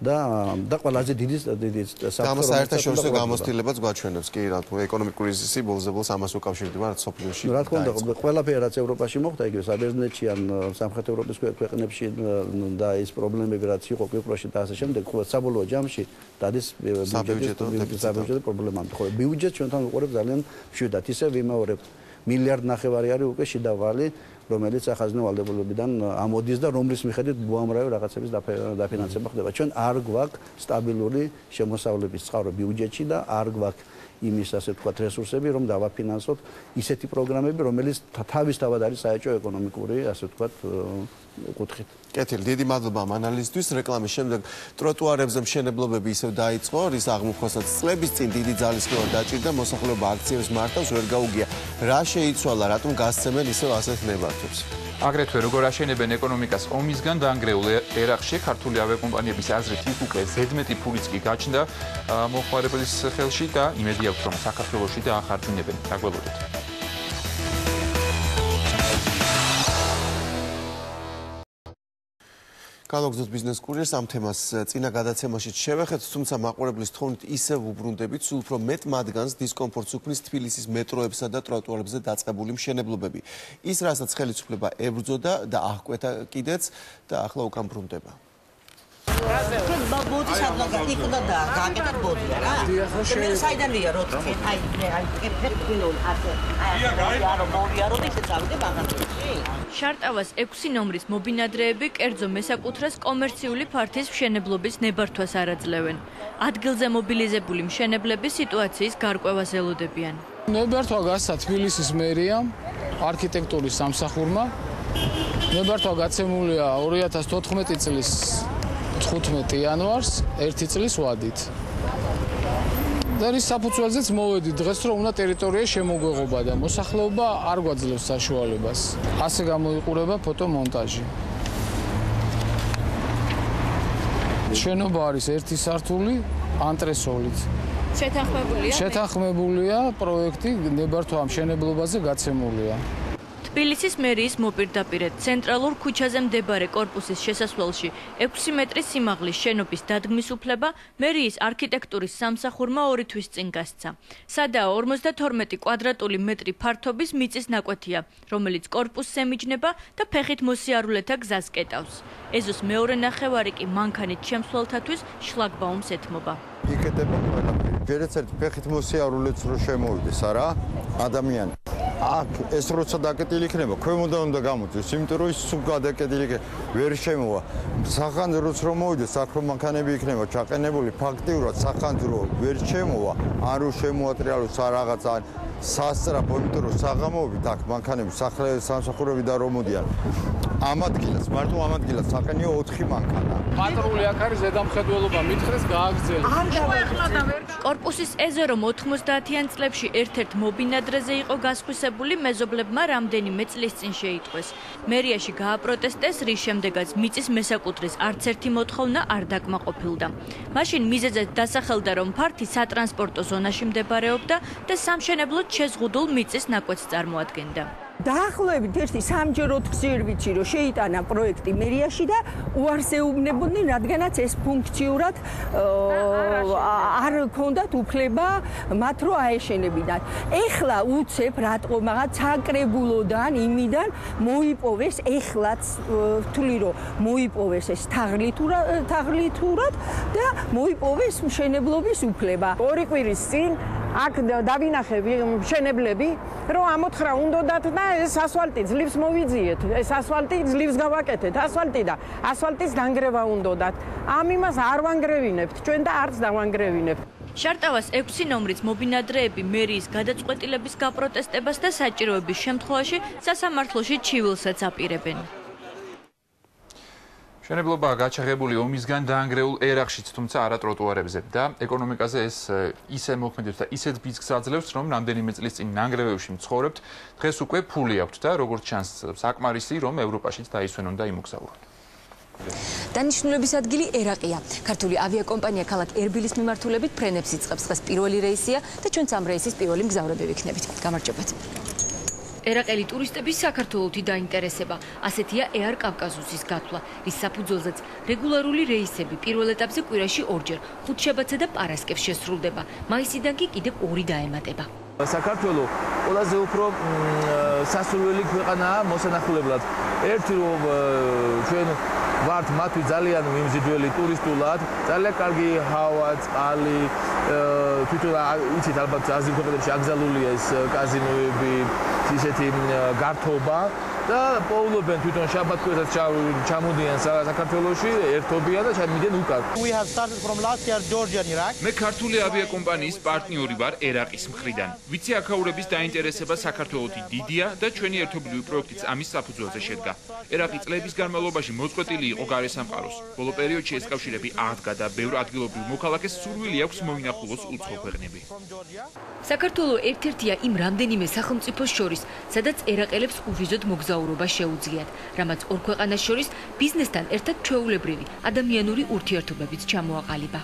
და ყველაზე დიდი და ამას საერთაშორისო გამოცდილებაც გვაჩვენებს კი რა თქმა უნდა ეკონომიკური კრიზისი ბოლოს ამას უკავშირდება რაც სოფლიოში. რა თქმა უნდა ყველაფერი რაც ევროპაში მოხდა იგივე საბერძნეთში ან სამხრეთ ევროპის ქვეყნებში და ის პრობლემები რაც იყო კვიპროსში და ასე შემდეგ საბოლოო ჯამში დადის საბიუჯეტო პრობლემამ. ხო ბიუჯეტს ჩვენთან ვიყურებთ ძალიან მშვიდად ისე ვიმეორებთ მილიარდ ნახევარი არის უკვე შიდა ვალი რომელიც ახაზნო ვალდებულებიდან ამოდის და რომლის მიხედვით უამრავი რაღაცების დაფინანსება ხდება. ჩვენ არ გვაქვს სტაბილური შემოსავლების წყარო ბიუჯეტში და არ გვაქვს იმის ასე ვთქვათ რესურსები, რომ დავაფინანსოთ ისეთი პროგრამები, რომელიც თავისთავად არის საერთო ეკონომიკური ასე ვთქვათ კუთხით. კეთილი, დიდი მადლობა ამ ანალიზისთვის. რეკლამის შემდეგ ტროტუარებზე მშენებლობები ისევ დაიწყო, რის აღმოფხვასაც წლების წინ დიდი ძალისხმევა დაჭირდა, მოსახლეობა აქციებს მართავს, ვერ გაუგია. რა შეიცვალა, რატომ გასცემენ ისევ ასეთ ნებართვებს? აგრეთვე როგორ აშენებენ ეკონომიკას ომისგან დაანგრეულ ერაყში ქართული ავიაკომპანიების აზრით იქ უკვე ზედმეტი ფულიც კი გაჩნდა მოხმარებლის ხელში და იმედი აქვს რომ საქართველოში დაახარჯუნებენ. დაგველოდეთ. განვაგრძოთ ბიზნეს კურიერს ამ თემას წინა გადაცემაშიც შევეხეთ, თუმცა მაყურებლის თხოვნით ისევ უბრუნდებით, სულ უფრო მეტ მათგანს დისკომფორტს უქმნის თბილისის მეტროებსა და ტროტუარებზე დაწყებული მშენებლობები. ის, რასაც ხელისუფლება ებრძოდა და აღკვეთა კიდეც და ახლა უკან ბრუნდება. ბოდი სადღაც იქნა და გააკეთეთ ბოდია რა. მე საიდანია რო თქვენ აი ეფექტინონ ასე. აი ბოდია რო ისე წავიდე ბაღებში. შარტავას 6 ნომრის მობინადრეები კერძო მესაკუთრეს კომერციული ფართის მშენებლობის ნებართვას არაძლევენ. ადგილზე მობილიზებული მშენებლები სიტუაციის გარკვევას ელოდებიან. ნებართვა გასცა თბილისის მერიამ, არქიტექტურის სამსახურმა. ნებართვა გაცემულია 2014 წლის 15 იანვარს 1 წლის ვადით. და რის საფუძველზეც მოვედი დღეს რომ უნდა ტერიტორია შემოგვეღობა და მოსახლეობა არ გვაძლევს საშუალებას. ასე გამოიყურება ფოტომონტაჟი. შენობა არის 1 სართული ანტრესოლით. შეთანხმებულია პროექტი ნებართვა მშენებლობაზე გაცემულია. თბილისის მერიის მოპირდაპირედ ცენტრალურ ქუჩაზე მდებარე კორპუსის შესასვლელში 6 მეტრის სიმაღლის შენობის დადგმის უფლება მერიის არქიტექტურის სამსახურმა 2 თვის წინ გასცა. სადაა 52 კვადრატული მეტრი ფართობის მიწის ნაკვეთია, რომელიც კორპუსს ემიჯნება და ფეხით მოსიარულეთა გზას კეტავს. ეზოს მეორე ნახევარი კი მანქანით შემცველთათვის შლაგბაუმს ეთმობა. იკეთება ყველაფერი. ჯერეცერთ ფეხით მოსიარულეც რო შემოვიდეს, არა? ადამიანი აქ ეს როცა დაკეტილი იქნება, ქვემოდან უნდა გამოწეს, იმიტომ რომ ის სულ გადაკეტილი ვერ შემოვა. სახანძრო როცა რომ მოვიდეს, აქ რომ მანქანები იქნება ჩაყენებული, ფაქტიურად სახანძრო ვერ შემოვა, არ შემოატრიალოს რაღაც სასწრაფო, იმიტომ რომ საღამოობით აქ მანქანები სამსახურები და რომ მოდიან. ამ ადგილას, მარტო ამ ადგილას საყენია 4 მანქანა. პატრული აქ არის ზედამხედველობა, მითხრეს გააგრძელოს. კორპუსის ეზო რომ 90-იან წლებში ერთ-ერთ მობინადრეზე იყო გასხვისებული, მეზობლებმა რამდენიმე წლის წინ შეიტყვეს. მერიაში გააპროტესტეს, რის შემდეგაც მიწის მესაკუთრის არც ერთი მოთხოვნა არ დაკმაყოფილდა. მაშინ მიზეზად დასახელდა, რომ ფართი სატრანსპორტო ზონაში მდებარეობდა და სამშენებლოდ შეზღუდულ მიწის ნაკვეთს წარმოადგენდა. დაახლოებით ერთი 3-4 გზიერ ვიცი რომ შეიტანა პროექტი მერიაში და უარს ეუბნებოდნენ რადგანაც ეს ფუნქციურად არ ჰქონდათ უფლება მათ რომ აეშენებინათ. ეხლა უცებ რატომაღაც საკრებულოდან იმიდან მოიპოვეს ეხლაც ვთვლი რომ მოიპოვეს ეს თაღლითურად და მოიპოვეს მშენებლობის უფლება. 2 კვირის წინ აქ დავინახე მშენებლები რომ ამოთხრა უნდათ და ეს ასფალტი ძლივს მოვიძიეთ. ეს ასფალტი ძლივს გავაკეთეთ. ასფალტი და ასფალტის დანგრევა უნდათ. ამ იმას არ ვანგრევინებთ ჩვენ და არც დავანგრევინებთ. შარტავას 6 ნომრიც მობინადრეები მერიის გადაწყვეტილების გაპროტესტებას და საჭიროების შემთხვევაში სასამართლოში ჩივილსაც აპირებენ. მშენებლობაა გაჩაღებული ომისგან დაანგრეულ ერაყშიც, თუმცა არა ტროტუარებზე და ეკონომიკაზე ეს ისე მოქმედებს და ისეთ ბიძგს აძლევს, რომ რამდენიმე წლის წინ ნანგრევებში მცხოვრებთ, დღეს უკვე ფული აქვთ და როგორც ჩანს საკმარისი, რომ ევროპაშიც დაისვენონ და იმოგზაურონ. დანიშნულების ადგილი ერაყია. ქართული ავიაკომპანია ქალაქ ერბილის მიმართულებით ფრენებს იწყებს. დღეს პირველი რეისია და ჩვენც ამ რეისის პირველი მგზავრები ვიქნებით. გამარჯობათ. ერაყელი ტურისტების საქართველოთი დაინტერესება. ასეთია ეარ კავკაზუსის გათვლა, რის საფუძველზეც რეგულარული რეისები პირველ ეტაპზე კვირაში 2-ჯერ ხუთშაბათსა და პარასკევს შესრულდება. მაისიდან კი კიდევ 2 დაემატება. საქართველო ყველაზე უფრო სასურველი ქვეყანაა მოსანახულებლად. ერთი რომ ჩვენ ვართ მათთვის ძალიან მიმზიდველი ტურისტულად, ძალიან კარგი ჰავა, წყალი, თვითონ იცით ალბათ აზიის ქვეყნებში აკრძალულია ეს კაზინოები, ისეთი გართობა და პოულობენ თვითონ შაბათ-კვირას ჩამოდიან საქართველოში, ერთობიან და ჩამიდიან უკან. მე ქართული ავიაკომპანიის პარტნიორი ვარ ერაყის მხრიდან. ვიცი აქაურების დაინტერესება საქართველოთი დიდია და ჩვენი ერთობლივი პროექტიც ამის საფუძველზე შედგა. ერაყი წლების განმავლობაში მოწყვეტილი იყო გარესამყაროს. ბოლო პერიოდში ეს კავშირები აღდგა და ბევრ ადგილობრივ მოქალაქეს სურვილი აქვს მოინახულოს უცხო ქვეყნები. საქართველო ერთ-ერთია იმ რამდენიმე სახელმწიფოს შორის, სადაც ერაყელებს უვიზოდ მოგზაურობა შეუძლიათ, რამაც ორ ქვეყანას შორის ბიზნესთან ერთად ჩვეულებრივი ადამიანური ურთიერთობებიც ჩამოაყალიბა.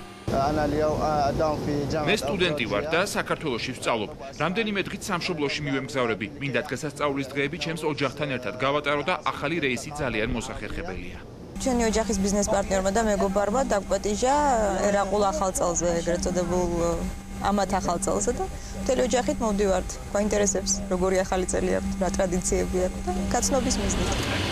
მე სტუდენტი ვარ და საქართველოში ვსწავლობ. რამდენიმე დღით სამშობლოში მივემგზავრები. მინდა დღესასწაულის დღეები ჩემს ოჯახთან ერთად გავატარო და ახალი რეისი ძალიან მოსახერხებელია. ჩვენი ოჯახის ბიზნეს პარტნიორმა და მეგობარმა დაგვკვეთიჟა ერაყულ ახალ წელზე, ეგრეთ წოდებულ ამათ ახალ წელზე და მთელი ოჯახით მოვდივართ. გვაინტერესებს როგორი ახალი წელი აქვს, რა ტრადიციები აქვს და გაცნობის მიზნით.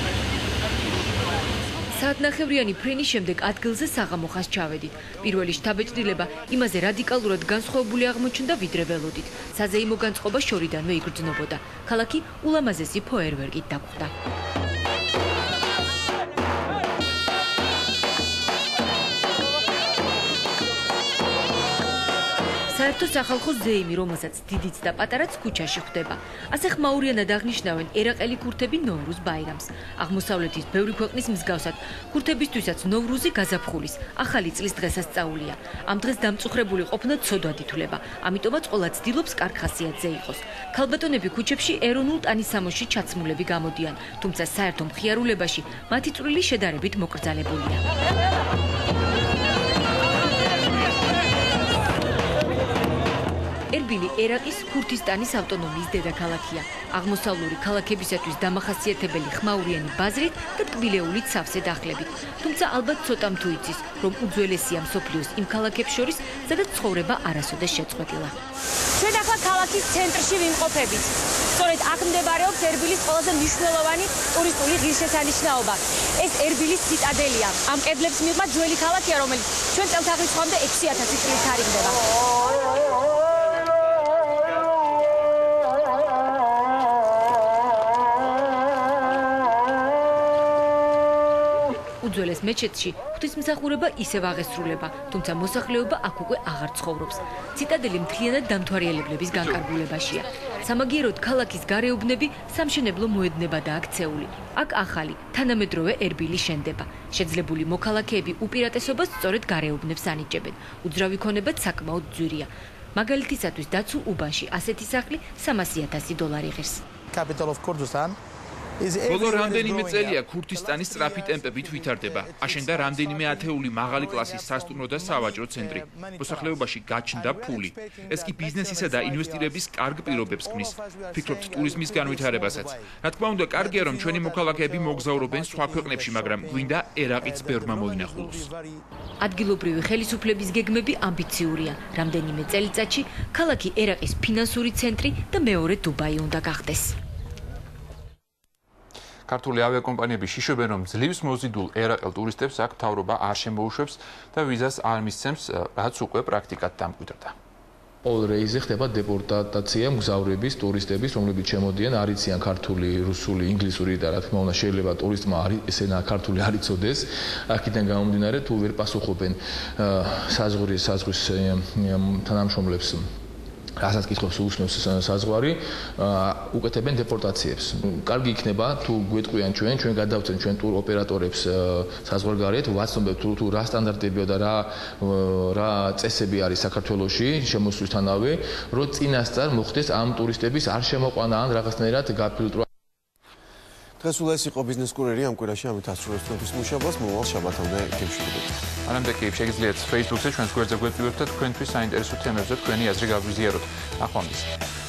საათნახევრიანი ფრენის შემდეგ ადგილზე საღამოხას ჩავედით. პირველი შთაბეჭდილება იმაზე რადიკალურად განსხვავებული აღმოჩნდა ვიდრე ველოდით. საზეიმო განწყობა შორიდანვე იგრძნობოდა. ქალაქი ულამაზესი ფოიერვერკით დაგვხვდა. საერთო სახალხო ზეიმი, რომელსაც დიდიც და პატარაც ქუჩაში ხვდება. ასე ხმაურიანად აღნიშნავენ ერაყელი ქურთები ნოვრუზ ბაირამს. აღმოსავლეთის ბევრი ქვეყნის მსგავსად, ქურთებისთვისაც ნოვრუზი გაზაფხულის, ახალი წლის დღესასწაულია. ამ დღეს დამწუხრებული ყოფნა ცოდვად ითვლება, ამიტომაც ყველა ცდილობს კარგ ხასიათზე იყოს. ქალბატონები ქუჩებში ეროვნულ ტანისამოსში ჩაცმულები გამოდიან, თუმცა საერთო მხიარულებაში მათი წვლილი შედარებით მოკრძალებულია. ერბილი ერაყის ქურთისტანის ავტონომიის დედაქალაქია. აღმოსავლური ქალაქებისათვის დამახასიათებელი ხმაურიანი ბაზრით და ტკბილეულით სავსე დახლებით. თუმცა ალბათ ცოტამ თუ იცის, რომ უძველესია მსოფლიოს იმ ქალაქებს შორის, სადაც ცხოვრება არასოდეს შეწყვეტილა. ჩვენ ახლა ქალაქის ცენტრში ვიმყოფებით. სწორედ აქ მდებარეობს ერბილის ყველაზე მნიშვნელოვანი ტურისტული ღირსშესანიშნაობა. ეს ერბილის ციტადელია. ამ კედლებს მიღმა ძველი ქალაქია, რომელიც ჩვენ წელთაღრიცხვამდე 6000 წლის თარიღდება. უძველეს მეჩეთში ღვთისმსახურება ისევ აღესრულება, თუმცა მოსახლეობა აქ უკვე აღარ ცხოვრობს. ციტადელი მთლიანად დამთვალიერებლების განკარგულებაშია. სამაგიეროდ ქალაქის გარეუბნები სამშენებლო მოედნებადაა ქცეული. აქ ახალი, თანამედროვე ერბილი შენდება. შეძლებული მოქალაქეები უპირატესობას სწორედ გარეუბნებს ანიჭებენ. უძრავი ქონებაც საკმაოდ ძვირია. მაგალითისათვის დაცულ უბანში ასეთი სახლი $300,000 ღირს. Capital of Kurdistan. ბოლო რამდენიმე წელია ქურთისტანის სწრაფი ტემპებით ვითარდება. აშენდა რამდენიმე ათეული მაღალი კლასის სასტუმრო და სავაჭრო ცენტრი. მოსახლეობაში გაჩნდა ფული. ეს კი ბიზნესისა და ინვესტირების კარგ პირობებს ქმნის. ფიქრობთ ტურიზმის განვითარებასაც. რა თქმა უნდა, კარგია რომ ჩვენი მოქალაქეები მოგზაურობენ სხვა ქვეყნებში, მაგრამ გვინდა ერაყიც ბევრმა მოინახულოს. ადგილობრივი ხელისუფლების გეგმები ამბიციურია. რამდენიმე წელიწადში ქალაქი ერაყის ფინანსური ცენტრი და მეორე დუბაი უნდა გახდეს. ქართული ავიაკომპანიები შიშობენ, რომ ძლივს მოზიდულ ერაყელ ტურისტებს აქ მთავრობა არ შემოუშვებს და ვიზას არ მისცემს, რაც უკვე პრაქტიკად დამკვიდრდა. All reise ხდება დეპორტაცია მგზავრების, ტურისტების, რომლებიც შემოდიან, არ იციან ქართული, რუსული, ინგლისური და რა თქმა უნდა შეიძლება ტურისტმა ესენა ქართული არ იცოდეს. აქედან გამომდინარე, თუ ვერ პასუხობენ საზღვრის თანამშრომლებს რასაც კითხავს უსმენს საზღვარი, უკეთებენ დეპორტაციებს. კარგი იქნება თუ გვეტყვიან ჩვენ გადავწენ ჩვენ ტურ ოპერატორებს საზღვარგარეთ, ვაცნობთ თუ რა სტანდარტებია და რა წესები არის საქართველოში შემოსვლისთანავე, რომ წინასწარ მოხდეს ამ ტურისტების არ შემოყვანა ან რაღაცნაირად გაფილტრვა. დღეს ეს იყო ბიზნეს კურიერი, ამ კვირაში ამით ასრულებს თქვენთვის მუშაობას, მომავალ შაბათამდე გემშვიდობებით. არამედ კი შეგიძლიათ Facebook-ზე ჩვენს გვერდზე გვეწვიოთ და თქვენთვის საინტერესო თემებზე თქვენი აზრი გაგვიზიაროთ. ნახვამდის.